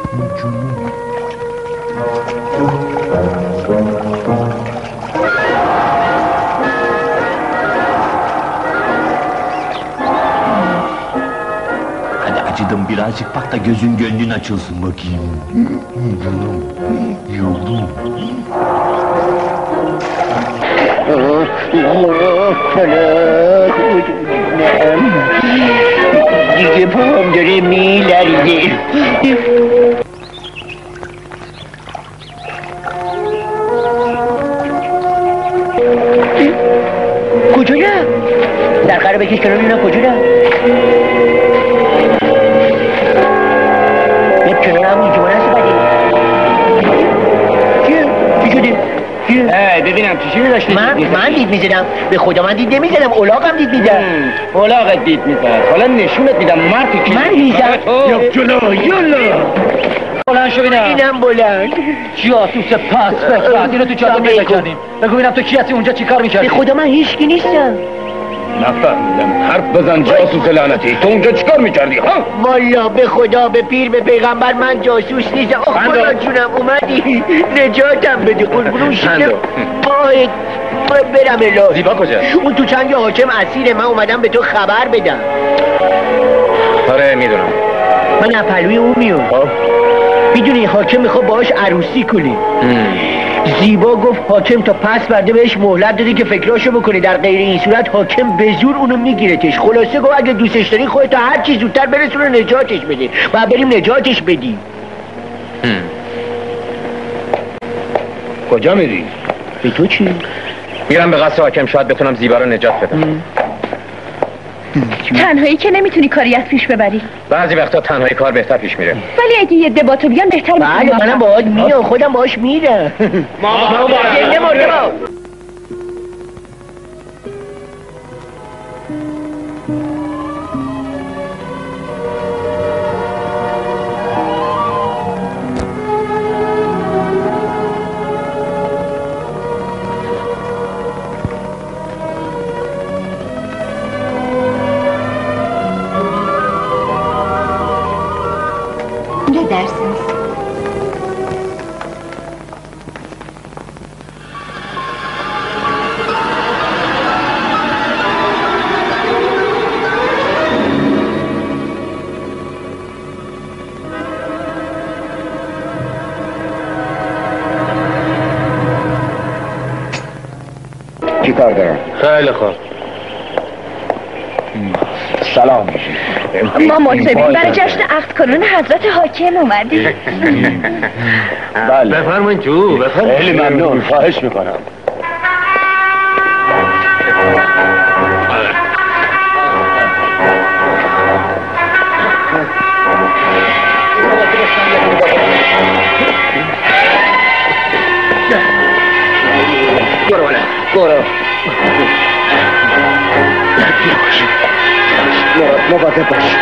Hadi acıdım birazcık bak da gözün gönlün açılsın bakayım. Canım, yoruldum. دیگه پاهم داره میلرزه کجا نه؟ درخه رو بکش کنار اینا کجا نه؟ یه کنار هم اینجا هست بده چی شده؟ ببینم چی داشتی؟ من دید میزدم به خدا من دید نمیزدم اولاغم دید میزد اولاغت دید میزد حالا نشونت میدم مردی که من هیزم یا جلو یلا بلند شو بینم اینم بلند جاسوس پس بفرد اینو تو جاده پیدا کردیم بگو بینم تو کی هستی اونجا چی کار میکردی؟ به خدا من هیچکی نیستم نفهمیدم حرف بزن جاسوس لعنتی تو اونجا چی کار میکردی ها؟ والا به خدا به پیر به پیغمبر من جاسوس نیستم خدا جونم اومدی نجاتم بده قربونم شکل باید برم الا زیبا کجا؟ اون تو چند حاکم اسیره من اومدم به تو خبر بدم آره میدونم من اپلوی اون میام میدونی حاکم میخواد باهاش عروسی کنی زیبا گفت حاکم تا پس برده بهش مهلت داده که فکراشو بکنه در غیر این صورت حاکم به زور اونو میگیرتش خلاصه گفت اگه دوستش داری خودت هر چی زودتر برسونه نجاتش بده و بریم نجاتش بدیم کجا میری؟ به تو چی؟ میرم به قصر حاکم شاید بتونم زیبا رو نجات بدم تنهایی که نمیتونی کاری از پیش ببری بعضی وقتا تنهایی کار بهتر پیش میره ولی اگه یه عده با تو بیان بهتر میشه بله منم باهات میام خودم باهاش میرم ما نمرده با چی کار دارم؟ خیلی خوب سلام ما مطربیم برای جشن عقد کنون حضرت حاکم اومدیم بله بفرمایید تو بفرمایید خیلی ممنون خواهش میکنم برو بالا برو مواظب باش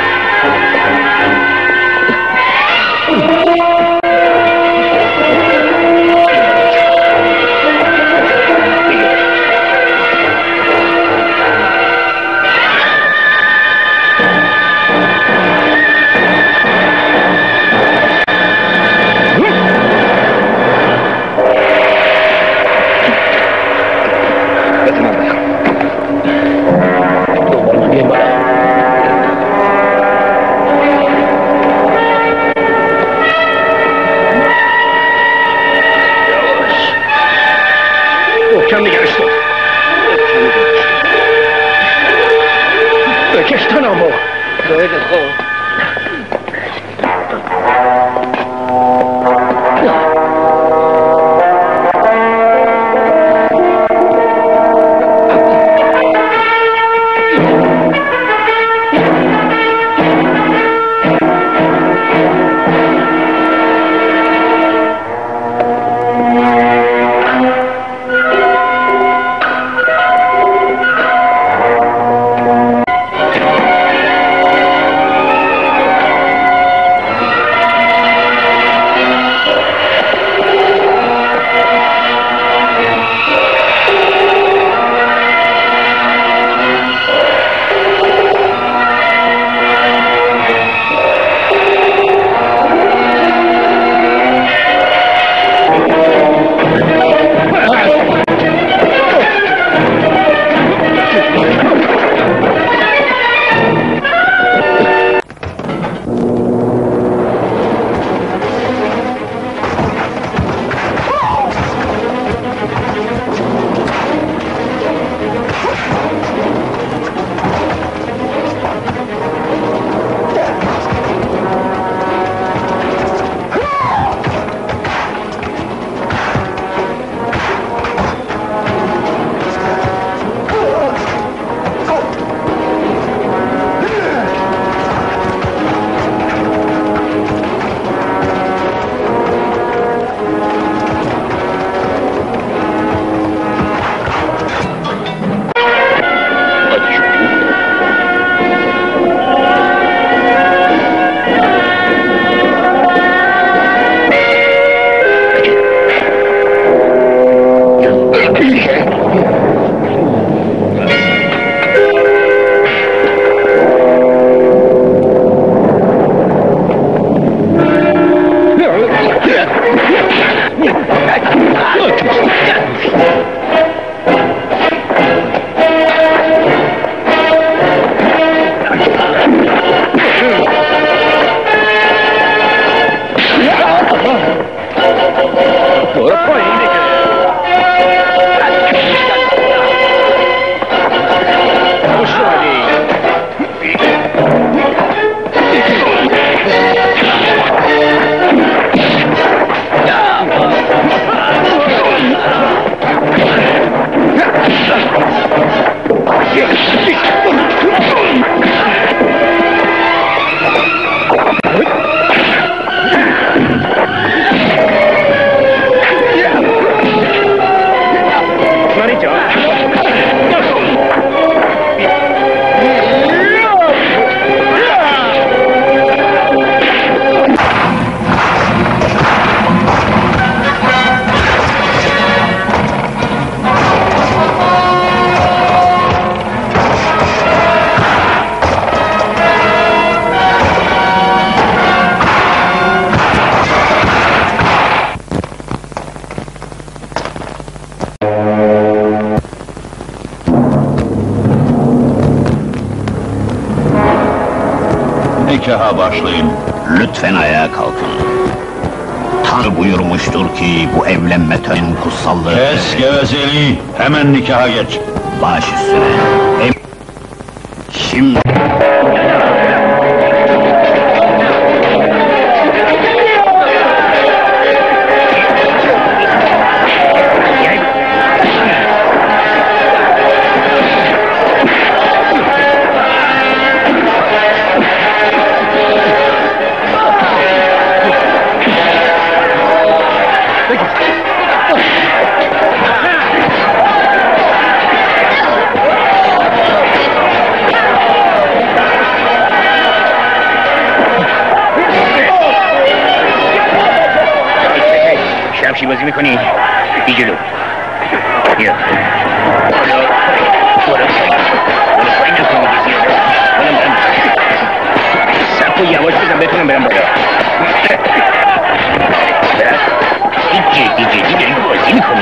nikaha başlayın. Lütfen ayağa kalkın. Tanrı buyurmuştur ki bu evlenme töreninin kutsallığı... Kes gevezeliği, hemen nikaha geç. Baş üstüne. Şimdi... شمشی بازی میکنی؟ بی جلو بیا برو پایی نکن میگه زیاده سب کن یواش بزن بتونم برم بالا جدی داری بازی میکنی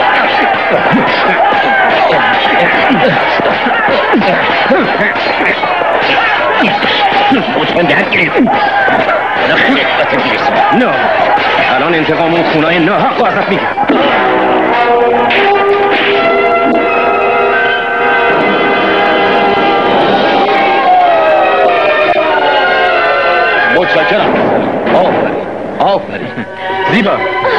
مطمئن درد گرفت حالا خدمت میرسیم نه الان انتقام اون خونای ناحق رو ازت میگم متشکرم آفرین زیبا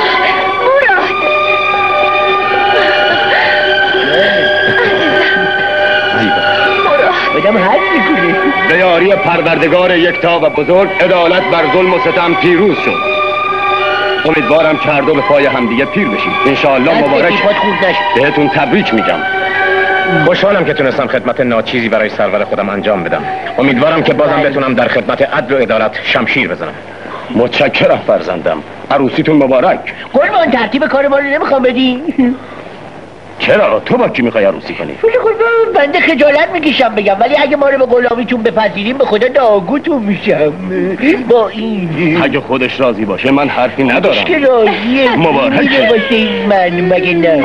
بدم حد میکنی به یاری پروردگار یکتا و بزرگ عدالت بر ظلم و ستم پیروز شد امیدوارم که هر دو به پای همدیگه پیر بشید انشاءالله مبارک بهتون تبریک میگم خوشحالم که تونستم خدمت ناچیزی برای سرور خودم انجام بدم امیدوارم که بازم بتونم در خدمت عدل و عدالت شمشیر بزنم متشکرم فرزندم عروسیتون مبارک قربان ترتیب کار ما رو نمیخوام بدی چرا؟ تو با کی میخوای عروسی کنی؟ بنده خجالت میکشم بگم ولی اگه ما رو به غلامیتون بپذیریم به خدا ناگوتون میشم با این اگه خودش راضی باشه من حرفی ندارم که راضیه مبارک میگه واسه من مگه نه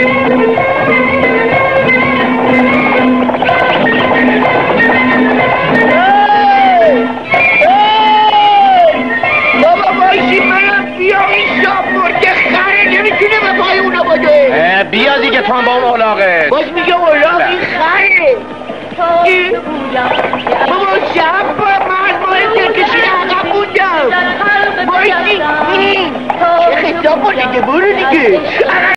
بابا بایشی برم بیا این شاب مرده خره نمیتونه به پای اونا باده بیا دیگه تو هم با اون اولاغه باز میگه اولاغ این خره بابا شب من باید کشید عقب بودم بایشی چه خطاب باشه که برو دیگه